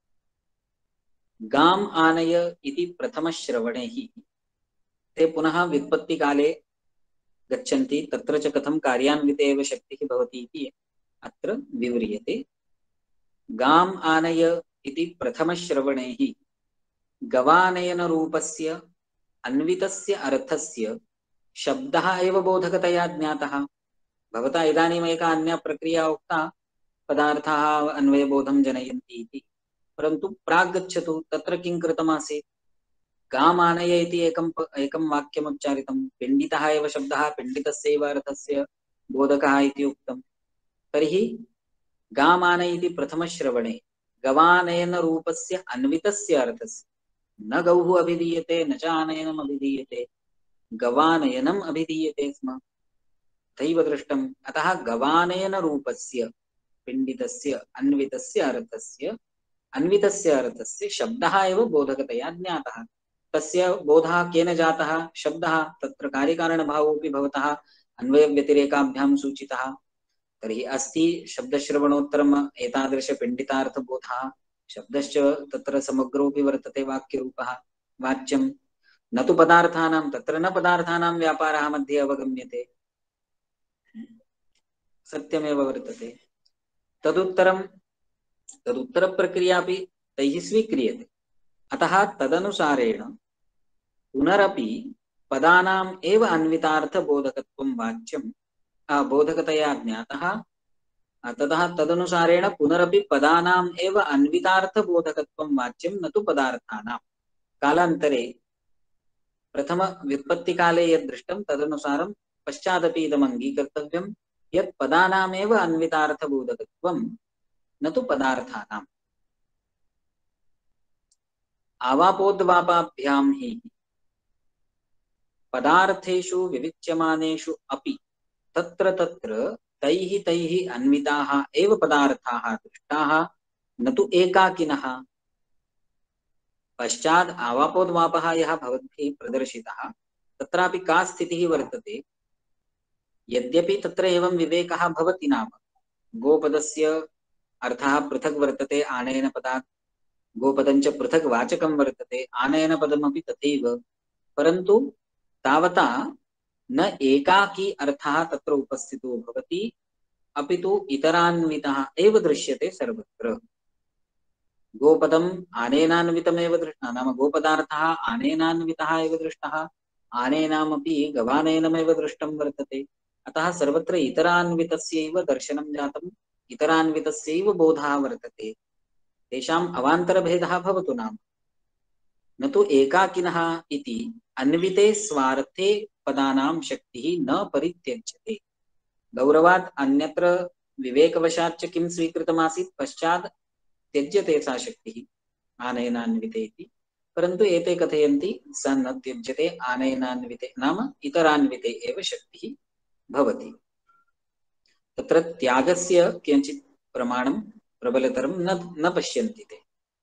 गाम् आनय इति प्रथमश्रवणे हि ते पुनः व्युत्पत्तिकाले गच्छन्ति, तत्र च कथं कार्यान्विते एव शक्तिः भवति इति अत्र विव्रियते। गाम् आनय इति प्रथमश्रवणे हि गवानयनरूपस्य अन्वितस्य अर्थस्य शब्दः एव बोधकतया ज्ञातः। भवता इदानीम् एका अन्या प्रक्रिया उक्ता, पदार्थाः अन्वयबोधं जनयन्ति इति, परन्तु प्राग्गच्छतु, तत्र किं कृतमासीत्? गाम् आनय इति एकं वाक्यम् उच्चारितं, पिण्डितः एव शब्दः पिण्डितस्यैव अर्थस्य बोधकः इति उक्तं। तर्हि गाम् आनय इति प्रथमश्रवणे गवानयनरूपस्य अन्वितस्य अर्थस्य, न गौः अभिधीयते न च आनयनम् अभिधीयते, गवानयनम् अभिधीयते स्म, तथैव दृष्टम्। अतः गवानयनरूपस्य पिण्डितस्य अन्वितस्य अर्थस्य शब्दः एव बोधकतया ज्ञातः। तस्य बोधः केन जातः? शब्दः, तत्र कार्यकारणभावोऽपि भवतः अन्वयव्यतिरेकाभ्यां सूचितः। तर्हि अस्ति शब्दश्रवणोत्तरम् एतादृशपिण्डितार्थबोधः, शब्दश्च तत्र समग्रोऽपि वर्तते वाक्यरूपः वाच्यं, न तु पदार्थानां, तत्र न पदार्थानां व्यापारः मध्ये अवगम्यते, सत्यमेव वर्तते। तदुत्तरप्रक्रियापि तैः स्वीक्रियते। अतः तदनुसारेण पुनरपि पदानाम् एव अन्वितार्थबोधकत्वं वाच्यं बोधकतया ज्ञातः। तदनुसारेण पुनरपि पदानाम् एव अन्वितार्थबोधकत्वं वाच्यं न तु पदार्थानां। कालान्तरे प्रथम व्युत्पत्तिकाले यद् दृष्टं तदनुसारं पश्चादपि इदम् अङ्गीकर्तव्यं यत् पदानामेव अन्वितार्थबोधकत्वं न तु पदार्थानाम्। आवापोद्वापाभ्यां हि पदार्थेषु विविच्यमानेषु अपि तत्र तत्र तैः अन्विताः एव पदार्थाः दृष्टाः, न तु एकाकिनः। पश्चात् आवापोद्वापः यः भवद्भिः प्रदर्शितः, तत्रापि का स्थितिः वर्तते? यद्यपि तत्र एवं विवेकः भवति, नाम गोपदस्य अर्थः पृथक् वर्तते आनयनपदात्, गोपदञ्च पृथक् वाचकं वर्तते, आनयनपदमपि तथैव, परन्तु तावता न एकाकी अर्थः तत्र उपस्थितो भवति, अपि तु इतरान्वितः एव दृश्यते सर्वत्र। गोपदम् आनेनान्वितमेव दृष्टः, नाम गोपदार्थः आनेनान्वितः एव दृष्टः, आनेनामपि गवानेनमेव दृष्टं वर्तते। अतः सर्वत्र इतरान्वितस्यैव दर्शनं जातम्, इतरान्वितस्यैव बोधः वर्तते। तेषाम् अवान्तरभेदः भवतु नाम, न तु एकाकिनः इति अन्विते स्वार्थे पदानां शक्तिः न परित्यज्यते। गौरवात् अन्यत्र विवेकवशाच्च किं स्वीकृतमासीत्? पश्चात् त्यज्यते सा शक्तिः आनयनान्विते इति, परन्तु एते कथयन्ति स न त्यज्यते, आनयनान्विते नाम इतरान्विते एव शक्तिः भवति। तत्र त्यागस्य किञ्चित् प्रमाणं प्रबलतरं न पश्यन्ति ते।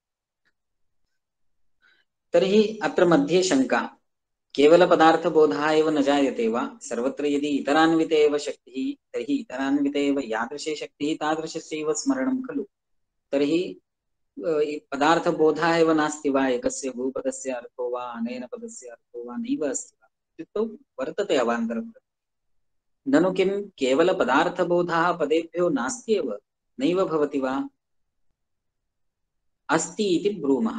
तर्हि अत्र मध्ये शङ्का, केवलपदार्थबोधः एव न जायते वा? सर्वत्र यदि इतरान्विते एव शक्तिः, तर्हि इतरान्विते एव यादृशी शक्तिः तादृशस्यैव स्मरणं खलु। तर्हि पदार्थबोधः एव नास्ति वा? एकस्य भूपदस्य अर्थो वा अनेनपदस्य अर्थो वा नैव अस्ति वा? इत्युक्तौ वर्तते अवान्तरं। ननु किं केवलपदार्थबोधः पदेभ्यो नास्ति एव? नैव भवति वा? अस्ति इति ब्रूमः,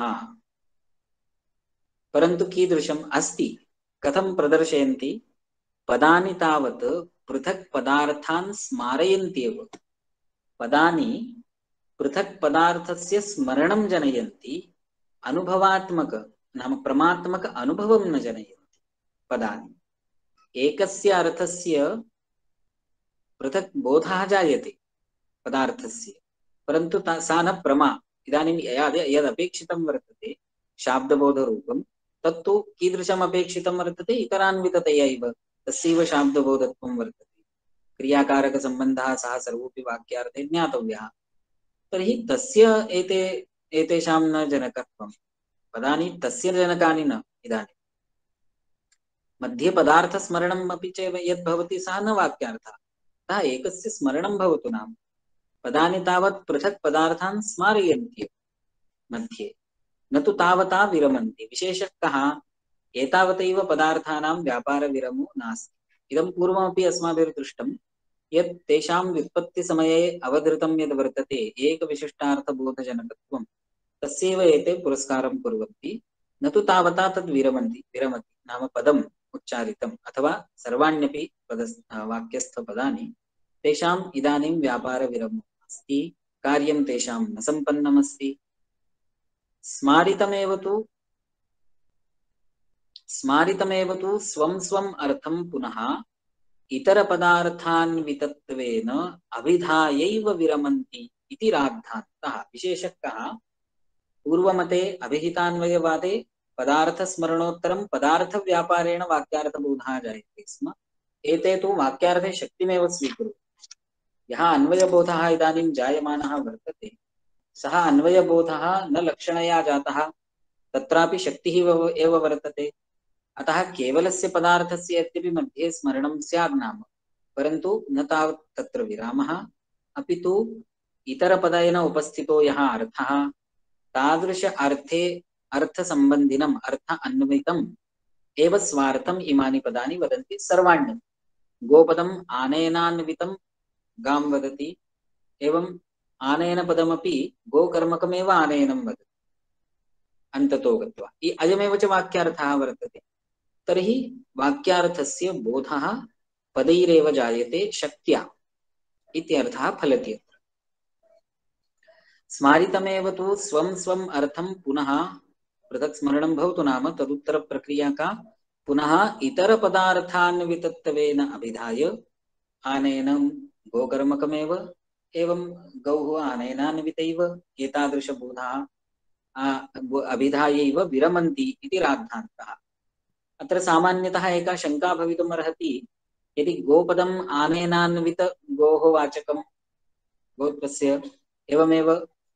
परन्तु कीदृशम् अस्ति? कथं प्रदर्शयन्ति? पदानि तावत् पृथक् पदार्थान् स्मारयन्त्येव। पदानि पृथक् पदार्थस्य स्मरणं जनयन्ति, अनुभवात्मक नाम प्रमात्मक अनुभवं न जनयन्ति। पदानि एकस्य अर्थस्य पृथक् बोधः जायते पदार्थस्य, परन्तु सा न प्रमा। इदानीं यदपेक्षितं वर्तते शाब्दबोधरूपं, तत्तु कीदृशम् अपेक्षितं वर्तते? इतरान्विततया एव तस्यैव शाब्दबोधत्वं वर्तते। क्रियाकारकसम्बन्धः सः सर्वोऽपि वाक्यार्थे ज्ञातव्यः। तर्हि तस्य एतेषां न जनकत्वं। पदानि तस्य जनकानि न। इदानीं मध्ये पदार्थस्मरणम् अपि च यद्भवति सः न वाक्यार्थः। अतः एकस्य स्मरणं भवतु नाम पदानि तावत् पृथक् पदार्थान् स्मारयन्ति मध्ये, न तु तावता विरमन्ति। विशेषः कः? एतावतैव पदार्थानां व्यापारविरमो नास्ति। इदं पूर्वमपि अस्माभिर्दृष्टं यत् तेषां व्युत्पत्तिसमये अवधृतं यद् वर्तते एकविशिष्टार्थबोधजनकत्वं, तस्यैव एते पुरस्कारं कुर्वन्ति, न तु तावता तद् विरमति। नाम पदम् उच्चारितम् अथवा सर्वाण्यपि वाक्यस्थपदानि तेषाम् इदानीं व्यापारविरमो अस्ति, कार्यं तेषां न सम्पन्नमस्ति। स्मारितमेव तु स्वं स्वम् अर्थं पुनः इतरपदार्थान्वितत्वेन अभिधायैव विरमन्ति इति राद्धान्तः। विशेषः कः? पूर्वमते अभिहितान्वयवादे पदार्थस्मरणोत्तरं पदार्थव्यापारेण वाक्यार्थबोधः जायते स्म। एते तु वाक्यार्थे शक्तिमेव स्वीकुर्वन्ति। यः अन्वयबोधः इदानीं जायमानः वर्तते, सः अन्वयबोधः न लक्षणया जातः, तत्रापि शक्तिः एव वर्तते। अतः केवलस्य पदार्थस्य यद्यपि मध्ये स्मरणं स्यात् नाम, परन्तु न तावत् तत्र विरामः, अपि तु इतरपदेन उपस्थितो यः अर्थः, तादृश अर्थे अर्थसम्बन्धिनम् अर्थ अन्वितम् एव स्वार्थम् इमानि पदानि वदन्ति सर्वाण्यपि। गोपदम् आनयनान्वितं गां वदति, एवं आनयनपदमपि गोकर्मकमेव आनयनं वदति अन्ततो गत्वा। अयमेव च वाक्यार्थः वर्तते। तर्हि वाक्यार्थस्य बोधः पदैरेव जायते शक्त्या इत्यर्थः फलति अत्र। स्मारितमेव तु स्वं स्वम् अर्थं पुनः पृथक् स्मरणं भवतु नाम तदुत्तरप्रक्रिया का? पुनः इतरपदार्थान्वितत्वेन अभिधाय आनयनं गोकर्मकमेव एवं गौः आनयनान्वितैव एतादृशबोधाः अभिधायैव विरमन्ति इति राद्धान्तः। अत्र सामान्यतः एका शङ्का भवितुमर्हति, यदि गोपदम् आनयनान्वित गोः वाचकं गोत्वस्य, एवमेव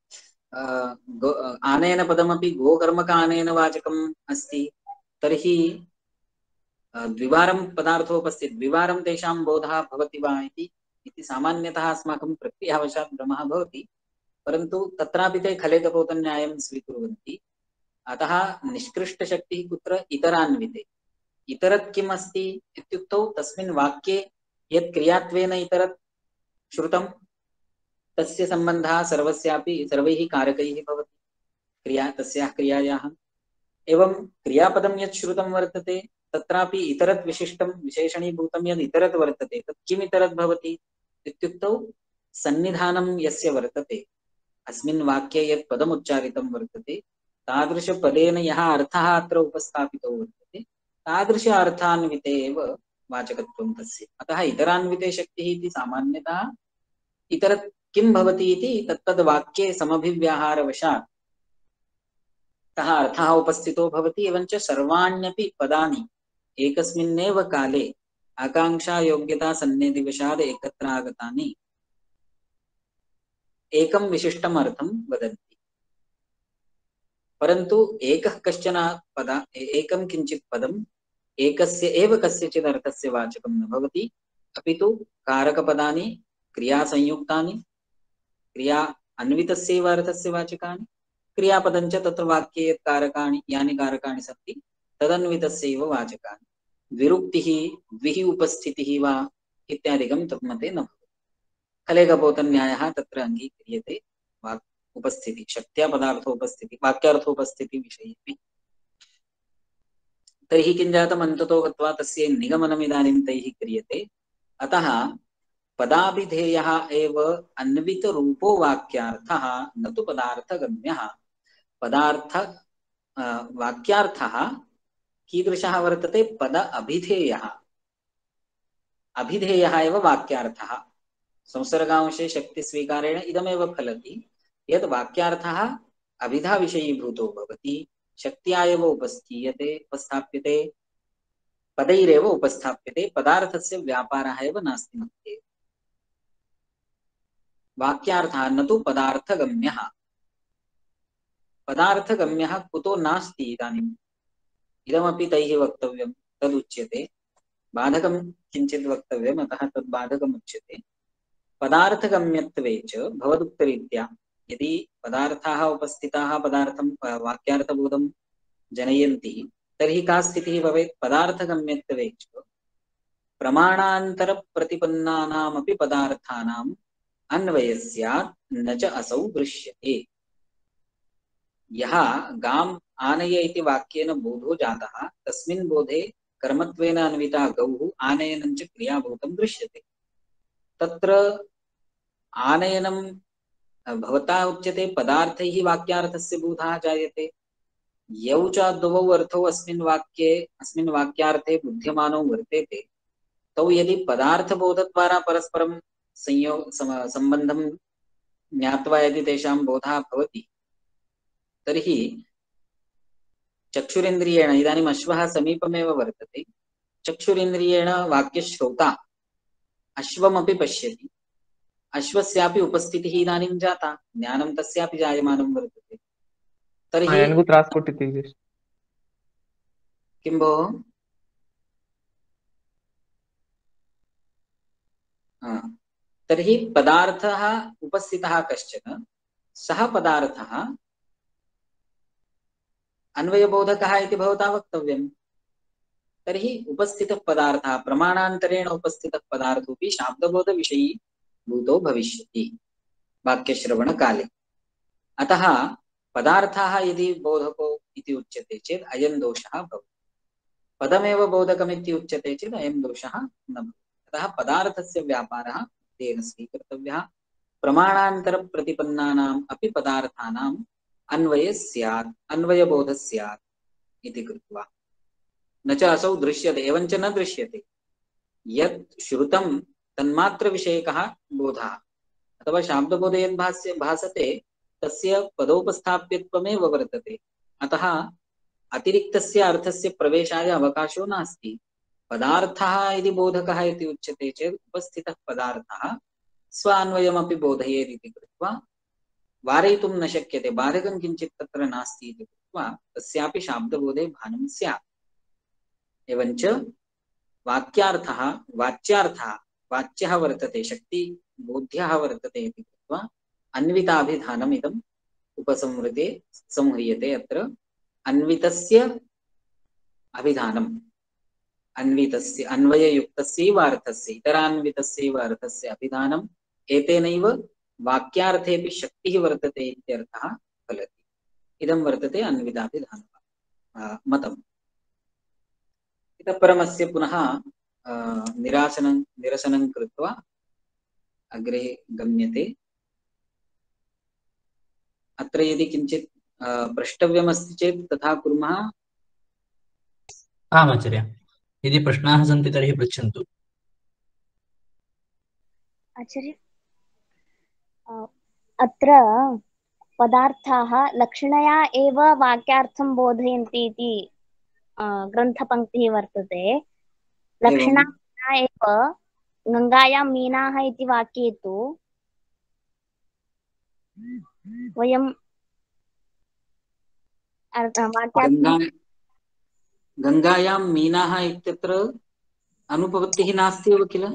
आनयनपदमपि गोकर्मक आनयनवाचकम् अस्ति, तर्हि द्विवारं पदार्थोपस्थित द्विवारं तेषां बोधः भवति वा इति सामान्यतः अस्माकं प्रक्रियावशात् भ्रमः भवति। परन्तु तत्रापि ते खलेतपोतन्यायं स्वीकुर्वन्ति। अतः निष्कृष्टशक्तिः कुत्र? इतरान्विते। इतरत् किम् अस्ति इत्युक्तौ तस्मिन् वाक्ये यत् क्रियात्वेन इतरत् श्रुतं तस्य सम्बन्धः सर्वस्यापि सर्वैः कारकैः भवति तस्याः क्रियायाः। एवं क्रियापदं यत् श्रुतं वर्तते तत्रापि इतरत् विशिष्टं विशेषणीभूतं यद् इतरत् वर्तते, तत् किम् इतरत् भवति इत्युक्तौ सन्निधानं यस्य वर्तते, अस्मिन् वाक्ये यत् पदमुच्चारितं वर्तते तादृशपदेन यः अर्थः अत्र उपस्थापितो वर्तते तादृश अर्थान्विते एव वाचकत्वं तस्य। अतः इतरान्विते शक्तिः इति सामान्यतः इतरत् किं भवति इति तत्तद् वाक्ये समभिव्याहारवशात् तः अर्थः उपस्थितो भवति। एवञ्च सर्वाण्यपि पदानि एकस्मिन्नेव काले आकांक्षा योग्यता सन्निधिवशात् एकत्र आगतानि एकं विशिष्टम् अर्थं वदन्ति। परन्तु एकः कश्चन एकं किञ्चित् पदम् एकस्य एव कस्यचित् अर्थस्य वाचकं न भवति, अपि तु कारकपदानि क्रियासंयुक्तानि क्रिया अन्वितस्यैव अर्थस्य वाचकानि, क्रियापदञ्च तत्र वाक्ये यत् कारकाणि यानि कारकाणि सन्ति तदन्वितस्यैव वाचकानि। द्विरुक्तिः द्विः उपस्थितिः वा इत्यादिकं तन्मते न भवति। खलेगपोतन्यायः तत्र अङ्गीक्रियते वाक् उपस्थिति शक्त्या पदार्थोपस्थिति वाक्यार्थोपस्थितिविषये। तर्हि किं जातम् अन्ततो गत्वा तस्य निगमनम् इदानीं तैः क्रियते। अतः पदाभिधेयः एव अन्वितरूपो वाक्यार्थः न तु पदार्थगम्यः। पदार्थ वाक्यार्थः कीदृशः वर्तते? पद अभिधेयः। अभिधेयः एव वाक्यार्थः। संसर्गांशे शक्तिस्वीकारेण इदमेव फलति यद् वाक्यार्थः अभिधा विषयीभूतो भवति, शक्त्या एव उपस्थाप्यते, पदैरेव उपस्थाप्यते, पदार्थस्य व्यापारः एव नास्ति मध्ये। वाक्यार्थः न तु पदार्थगम्यः। पदार्थगम्यः कुतो नास्ति इदानीम् इदमपि तैः वक्तव्यं, तदुच्यते। बाधकं किञ्चित् वक्तव्यम्, अतः तद् बाधकमुच्यते। पदार्थगम्यत्वे च भवदुक्तरीत्या यदि पदार्थाः उपस्थिताः पदार्थं वाक्यार्थबोधं जनयन्ति तर्हि का स्थितिः भवेत्? पदार्थगम्यत्वे च प्रमाणान्तरप्रतिपन्नानामपि पदार्थानाम् अन्वयः स्यात् न च असौ दृश्यते। यः गाम् आनय इति वाक्येन बोधो जातः तस्मिन् बोधे कर्मत्वेन अन्विता गौः आनयनं च क्रियाभूतं दृश्यते। तत्र आनयनं भवता उच्यते पदार्थैः वाक्यार्थस्य बोधः जायते। यौ च द्वौ अर्थौ अस्मिन् वाक्यार्थे बुध्यमानौ वर्तेते तौ यदि पदार्थबोधद्वारा परस्परं सम्बन्धं ज्ञात्वा यदि तेषां बोधः भवति तर्हि चक्षुरिन्द्रियेण इदानीम् अश्वः समीपमेव वर्तते, चक्षुरिन्द्रियेण वाक्यश्रोता अश्वमपि पश्यति, अश्वस्यापि उपस्थितिः इदानीं जाता, ज्ञानं तस्यापि जायमानं वर्तते। तर्हि किं भोः? तर्हि पदार्थः उपस्थितः कश्चन, सः पदार्थः अन्वयबोधकः इति भवता वक्तव्यम्। तर्हि उपस्थितः पदार्थः प्रमाणान्तरेण उपस्थितः पदार्थोऽपि शाब्दबोधविषयी भूतो भविष्यति वाक्यश्रवणकाले। अतः पदार्थः यदि बोधको इति उच्यते चेत् अयं दोषः भवति, पदमेव बोधकमिति उच्यते चेत् अयं दोषः न भवति। अतः पदार्थस्य व्यापारः तेन स्वीकर्तव्यः। प्रमाणान्तरप्रतिपन्नानाम् अपि पदार्थानाम् अन्वयः स्यात्, अन्वयबोधः स्यात् इति कृत्वा न च असौ दृश्यते। एवञ्च न दृश्यते यत् श्रुतं तन्मात्रविषयकः बोधः अथवा शाब्दबोधे यद् भासते तस्य पदोपस्थाप्यत्वमेव वर्तते। अतः अतिरिक्तस्य अर्थस्य प्रवेशाय अवकाशो नास्ति। पदार्थः यदि बोधकः इति उच्यते चेत् उपस्थितः पदार्थः स्वान्वयमपि बोधयेत् इति कृत्वा वारयितुं न शक्यते, बाधकं किञ्चित् तत्र नास्ति इति कृत्वा तस्यापि शाब्दबोधे भानं स्यात्। एवञ्च वाक्यार्थः वाच्यार्थः वाच्यः वर्तते, शक्तिबोध्यः वर्तते इति कृत्वा अन्विताभिधानम् इदम् उपसंहृते संह्रियते। अत्र अन्वितस्य अभिधानम्, अन्वितस्य अन्वययुक्तस्यैव अर्थस्य इतरान्वितस्यैव अर्थस्य अभिधानम् एतेनैव वाक्यार्थेऽपि शक्तिः वर्तते इत्यर्थः फलति। इदं वर्तते अन्विताभिधानं मतम्। इतः परमस्य पुनः निरसनं कृत्वा अग्रे गम्यते। अत्र यदि किञ्चित् प्रष्टव्यमस्ति चेत् तथा कुर्मः। आम् आचार्य, यदि प्रश्नाः सन्ति तर्हि पृच्छन्तु। आचार्य, अत्र पदार्थाः लक्षणया एव वाक्यार्थं बोधयन्ति इति ग्रन्थपङ्क्तिः वर्तते। लक्षणा एव गङ्गायां मीनाः इति वाक्ये तु वयं गङ्गायां मीनाः इत्यत्र अनुपपत्तिः नास्ति एव किल?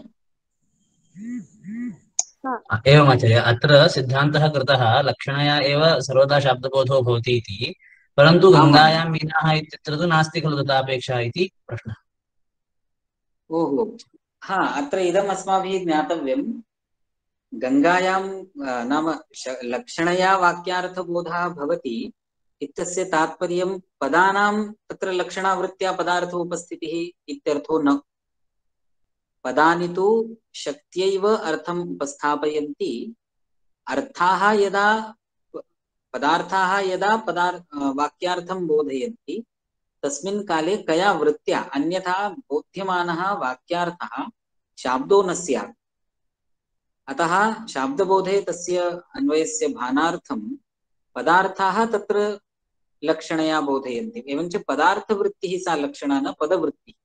एवम् आचार्य, अत्र सिद्धान्तः कृतः लक्षणया एव सर्वदा शाब्दबोधो भवति इति, परन्तु गङ्गायां मीनाः इत्यत्र तु नास्ति खलु तथापेक्षा इति प्रश्नः। ओहो, हा, अत्र इदम् अस्माभिः ज्ञातव्यम्। गंगायां नाम लक्षणया वाक्यार्थबोधः भवति इत्यस्य तात्पर्यं पदानां तत्र लक्षणावृत्त्या पदार्थोपस्थितिः इत्यर्थो न। पदानि तु शक्त्यैव अर्थम् उपस्थापयन्ति। अर्थाः यदा पदार्थाः यदा वाक्यार्थं बोधयन्ति तस्मिन् काले कया वृत्त्या, अन्यथा बोध्यमानः वाक्यार्थः शाब्दो न स्यात्। अतः शाब्दबोधे तस्य अन्वयस्य भानार्थं पदार्थाः तत्र लक्षणया बोधयन्ति। एवञ्च पदार्थवृत्तिः सा लक्षणा न पदवृत्तिः।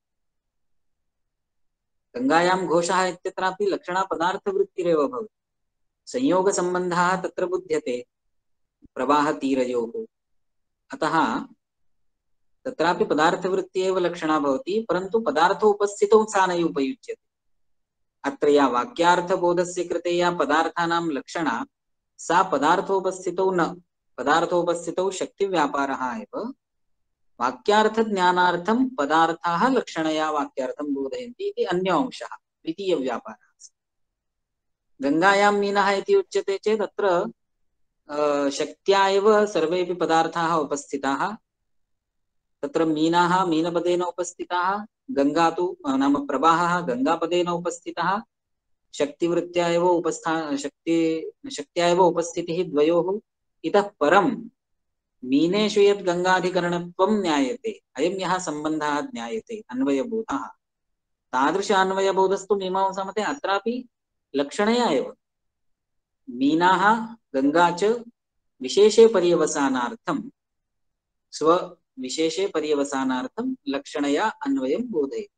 गंगायां घोषः इत्यत्रापि लक्षणा पदार्थवृत्तिरेव भवति। संयोगसम्बन्धः तत्र बुध्यते प्रवाहतीरयोः। अतः तत्रापि पदार्थवृत्ति एव लक्षणा भवति, परन्तु पदार्थोपस्थितौ सा न उपयुज्यते। अत्र या वाक्यार्थबोधस्य कृते या पदार्थानां लक्षणा सा पदार्थोपस्थितौ न। पदार्थोपस्थितौ शक्तिव्यापारः एव। वाक्यार्थज्ञानार्थं पदार्थाः लक्षणया वाक्यार्थं बोधयन्ति इति अन्य अंशः, द्वितीयव्यापारः। गंगायां मीनः इति उच्यते चेत् अत्र शक्त्या एव सर्वेपि पदार्थाः उपस्थिताः। तत्र मीनाः मीनपदेन उपस्थिताः, गंगा तु नाम प्रवाहः गंगापदेन उपस्थितः। शक्तिवृत्त्या एव शक्त्या एव उपस्थितिः द्वयोः। इतः परं मीनेषु यद् गंगाधिकरणत्वं ज्ञायते, अयं यः सम्बन्धः ज्ञायते अन्वयबोधः, तादृश अन्वयबोधस्तु मीमांसामते अत्रापि लक्षणया एव। मीनाः गंगा च विशेषे पर्यवसानार्थं स्वविशेषे पर्यवसानार्थं लक्षणया अन्वयं बोधयति।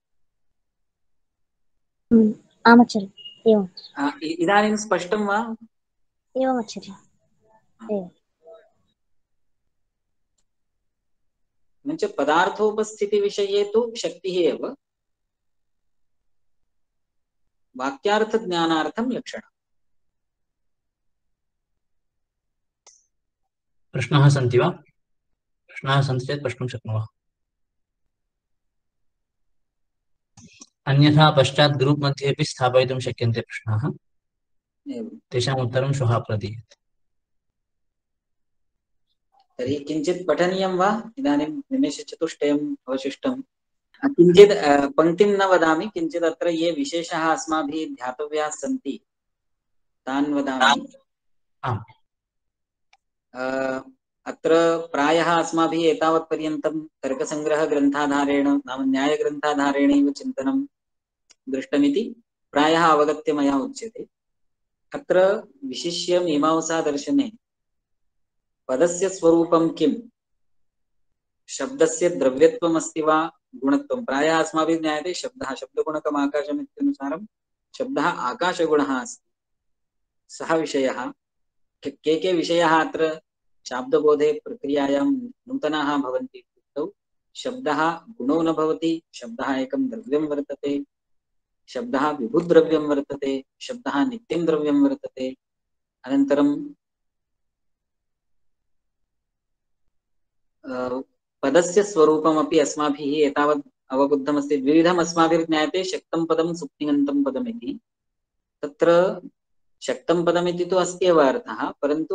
आचार्य एवं। इदानीं स्पष्टं वा? एवम् आचार्य। एवञ्च पदार्थोपस्थितिविषये तु शक्तिः एव, वाक्यार्थज्ञानार्थं लक्षणम्। प्रश्नाः सन्ति वा? प्रश्नाः सन्ति चेत् प्रष्टुं शक्नुमः। अन्यथा पश्चात् ग्रूप् मध्ये अपि स्थापयितुं शक्यन्ते प्रश्नाः। तेषाम् उत्तरं श्वः प्रदीयते। तर्हि किञ्चित् पठनीयं वा? इदानीं निमेषचतुष्टयम् अवशिष्टम्। किञ्चित् पङ्क्तिं न वदामि, किञ्चित् अत्र ये विशेषाः अस्माभिः ध्यातव्याः सन्ति तान् वदामि। अत्र प्रायः अस्माभिः एतावत्पर्यन्तं तर्कसङ्ग्रहग्रन्थाधारेण नाम न्यायग्रन्थाधारेणैव चिन्तनं दृष्टमिति प्रायः अवगत्य मया उच्यते। अत्र विशिष्य मीमांसादर्शने पदस्य स्वरूपं किं, शब्दस्य द्रव्यत्वमस्ति वा गुणत्वं, प्रायः अस्माभिः ज्ञायते शब्दः शब्दगुणकम् आकाशम् इत्यनुसारं शब्दः आकाशगुणः अस्ति, सः विषयः। के विषयाः अत्र शाब्दबोधे प्रक्रियायां नूतनाः भवन्ति इत्युक्तौ शब्दः गुणो न भवति, शब्दः एकं द्रव्यं वर्तते, शब्दः विभुद्रव्यं वर्तते, शब्दः नित्यं द्रव्यं वर्तते। अनन्तरं पदस्य स्वरूपमपि अस्माभिः एतावत् अवबुद्धमस्ति। द्विविधम् अस्माभिः ज्ञायते, शक्तं पदं सुप्तिङन्तं पदमिति। तत्र शक्तं पदमिति तु अस्ति एव अर्थः, परन्तु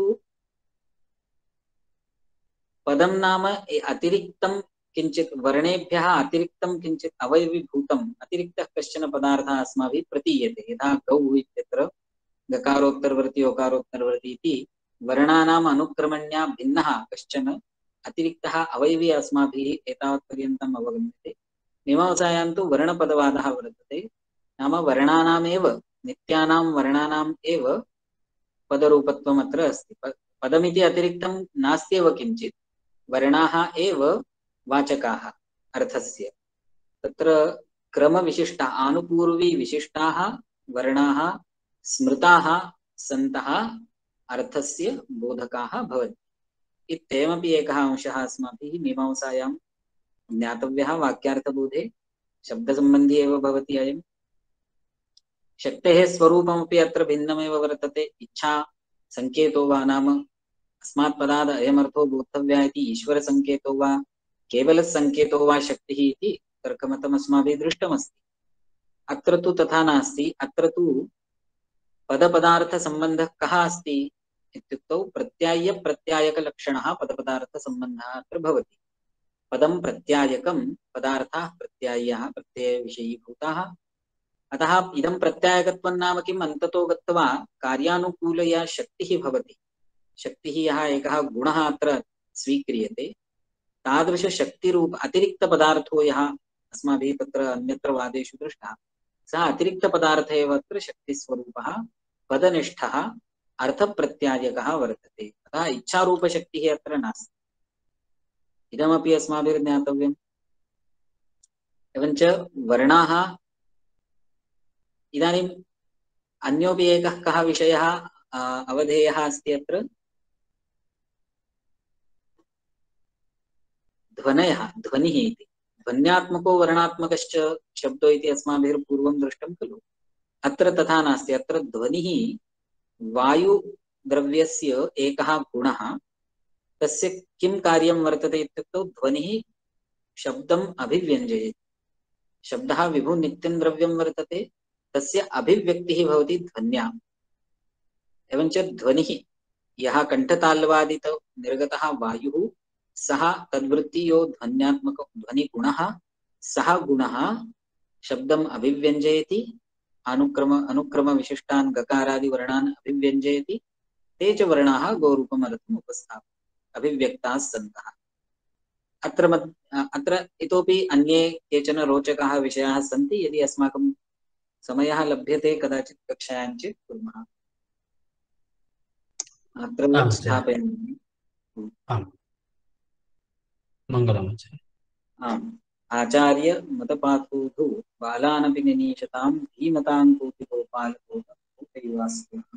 पदं नाम अतिरिक्तं किञ्चित् वर्णेभ्यः अतिरिक्तं किञ्चित् अवयवीभूतम् अतिरिक्तः कश्चन पदार्थः अस्माभिः प्रतीयते। यथा गौः इत्यत्र गकारोत्तरवर्ती ओकारोत्तरवर्ती इति वर्णानाम् अनुक्रमण्या भिन्नः कश्चन अतिरिक्तः अवयवी अस्माभिः एतावत्पर्यन्तम् अवगम्यते। मीमांसायां तु वर्णपदवादः वर्तते, नाम वर्णानामेव नित्यानां वर्णानाम् एव पदरूपत्वम् अत्र अस्ति। पदमिति अतिरिक्तं नास्त्येव किञ्चित्, वर्णाः एव वाचकाः अर्थस्य। तत्र क्रमविशिष्टा आनुपूर्वी विशिष्टाः वर्णाः स्मृताः सन्तः अर्थस्य बोधकाः भवन्ति। इत्येवमपि एकः अंशः अस्माभिः मीमांसायां ज्ञातव्यः। वाक्यार्थबोधे शब्दसम्बन्धी एव भवति अयम्। शक्तेः स्वरूपमपि अत्र भिन्नमेव वर्तते। इच्छा संकेतो वा नाम अस्मात् पदात् अयमर्थो बोद्धव्यः इति ईश्वरसंकेतो वा केवलसंकेतो वा शक्तिः इति तर्कमतम् अस्माभिः दृष्टमस्ति। अत्र तु तथा नास्ति। अत्र तु पदपदार्थसम्बन्धः कः अस्ति इत्युक्तौ प्रत्यायप्रत्यायकलक्षणः पदपदार्थसम्बन्धः अत्र भवति। पदं प्रत्यायकं, पदार्थाः प्रत्याय्याः प्रत्ययविषयीभूताः। अतः इदं प्रत्यायकत्वं नाम किम्? अन्ततो गत्वा कार्यानुकूलया शक्तिः भवति। शक्तिः यः एकः गुणः अत्र स्वीक्रियते, तादृशशक्तिरूप अतिरिक्तपदार्थो यः अस्माभिः तत्र अन्यत्र वादेषु दृष्टः, सः अतिरिक्तपदार्थ एव अत्र शक्तिस्वरूपः पदनिष्ठः अर्थप्रत्यायकः वर्तते। अतः इच्छारूपशक्तिः अत्र नास्ति। इदमपि अस्माभिर्ज्ञातव्यम्। एवञ्च वर्णाः, इदानीम् अन्योपि एकः कः विषयः अवधेयः अस्ति अत्र, ध्वनयः, ध्वनिः इति। ध्वन्यात्मको वर्णात्मकश्च शब्दो इति अस्माभिर्पूर्वं दृष्टं खलु। अत्र तथा नास्ति। अत्र ध्वनिः वायुद्रव्यस्य एकः गुणः। तस्य किं कार्यं वर्तते इत्युक्तौ ध्वनिः शब्दम् अभिव्यञ्जयति। शब्दः विभुनित्यं द्रव्यं वर्तते, तस्य अभिव्यक्तिः भवति ध्वन्याम्। एवञ्च ध्वनिः यः कण्ठताल्वादितो निर्गतः वायुः, सः तद्वृत्तियो ध्वन्यात्मक ध्वनिगुणः, सः गुणः शब्दम् अभिव्यञ्जयति, अनुक्रम विशिष्टान् गकारादि वर्णान् अभिव्यञ्जयति। ते च वर्णाः गोरूपमर्थम् उपस्थापयन्ति, अभिव्यक्ताः सन्तः। अत्र इतोपि अन्ये केचन रोचकाः विषयाः सन्ति। यदि अस्माकं समयः लभ्यते कदाचित् कक्षायां चेत् कुर्मः। अत्र स्थापयामि। आम्, मङ्गलम् आचार्य। आम्, आचार्य मतपाथोधु बालानपि निनीशतां धीमतां कोटिगोपालकोटैवास्तु।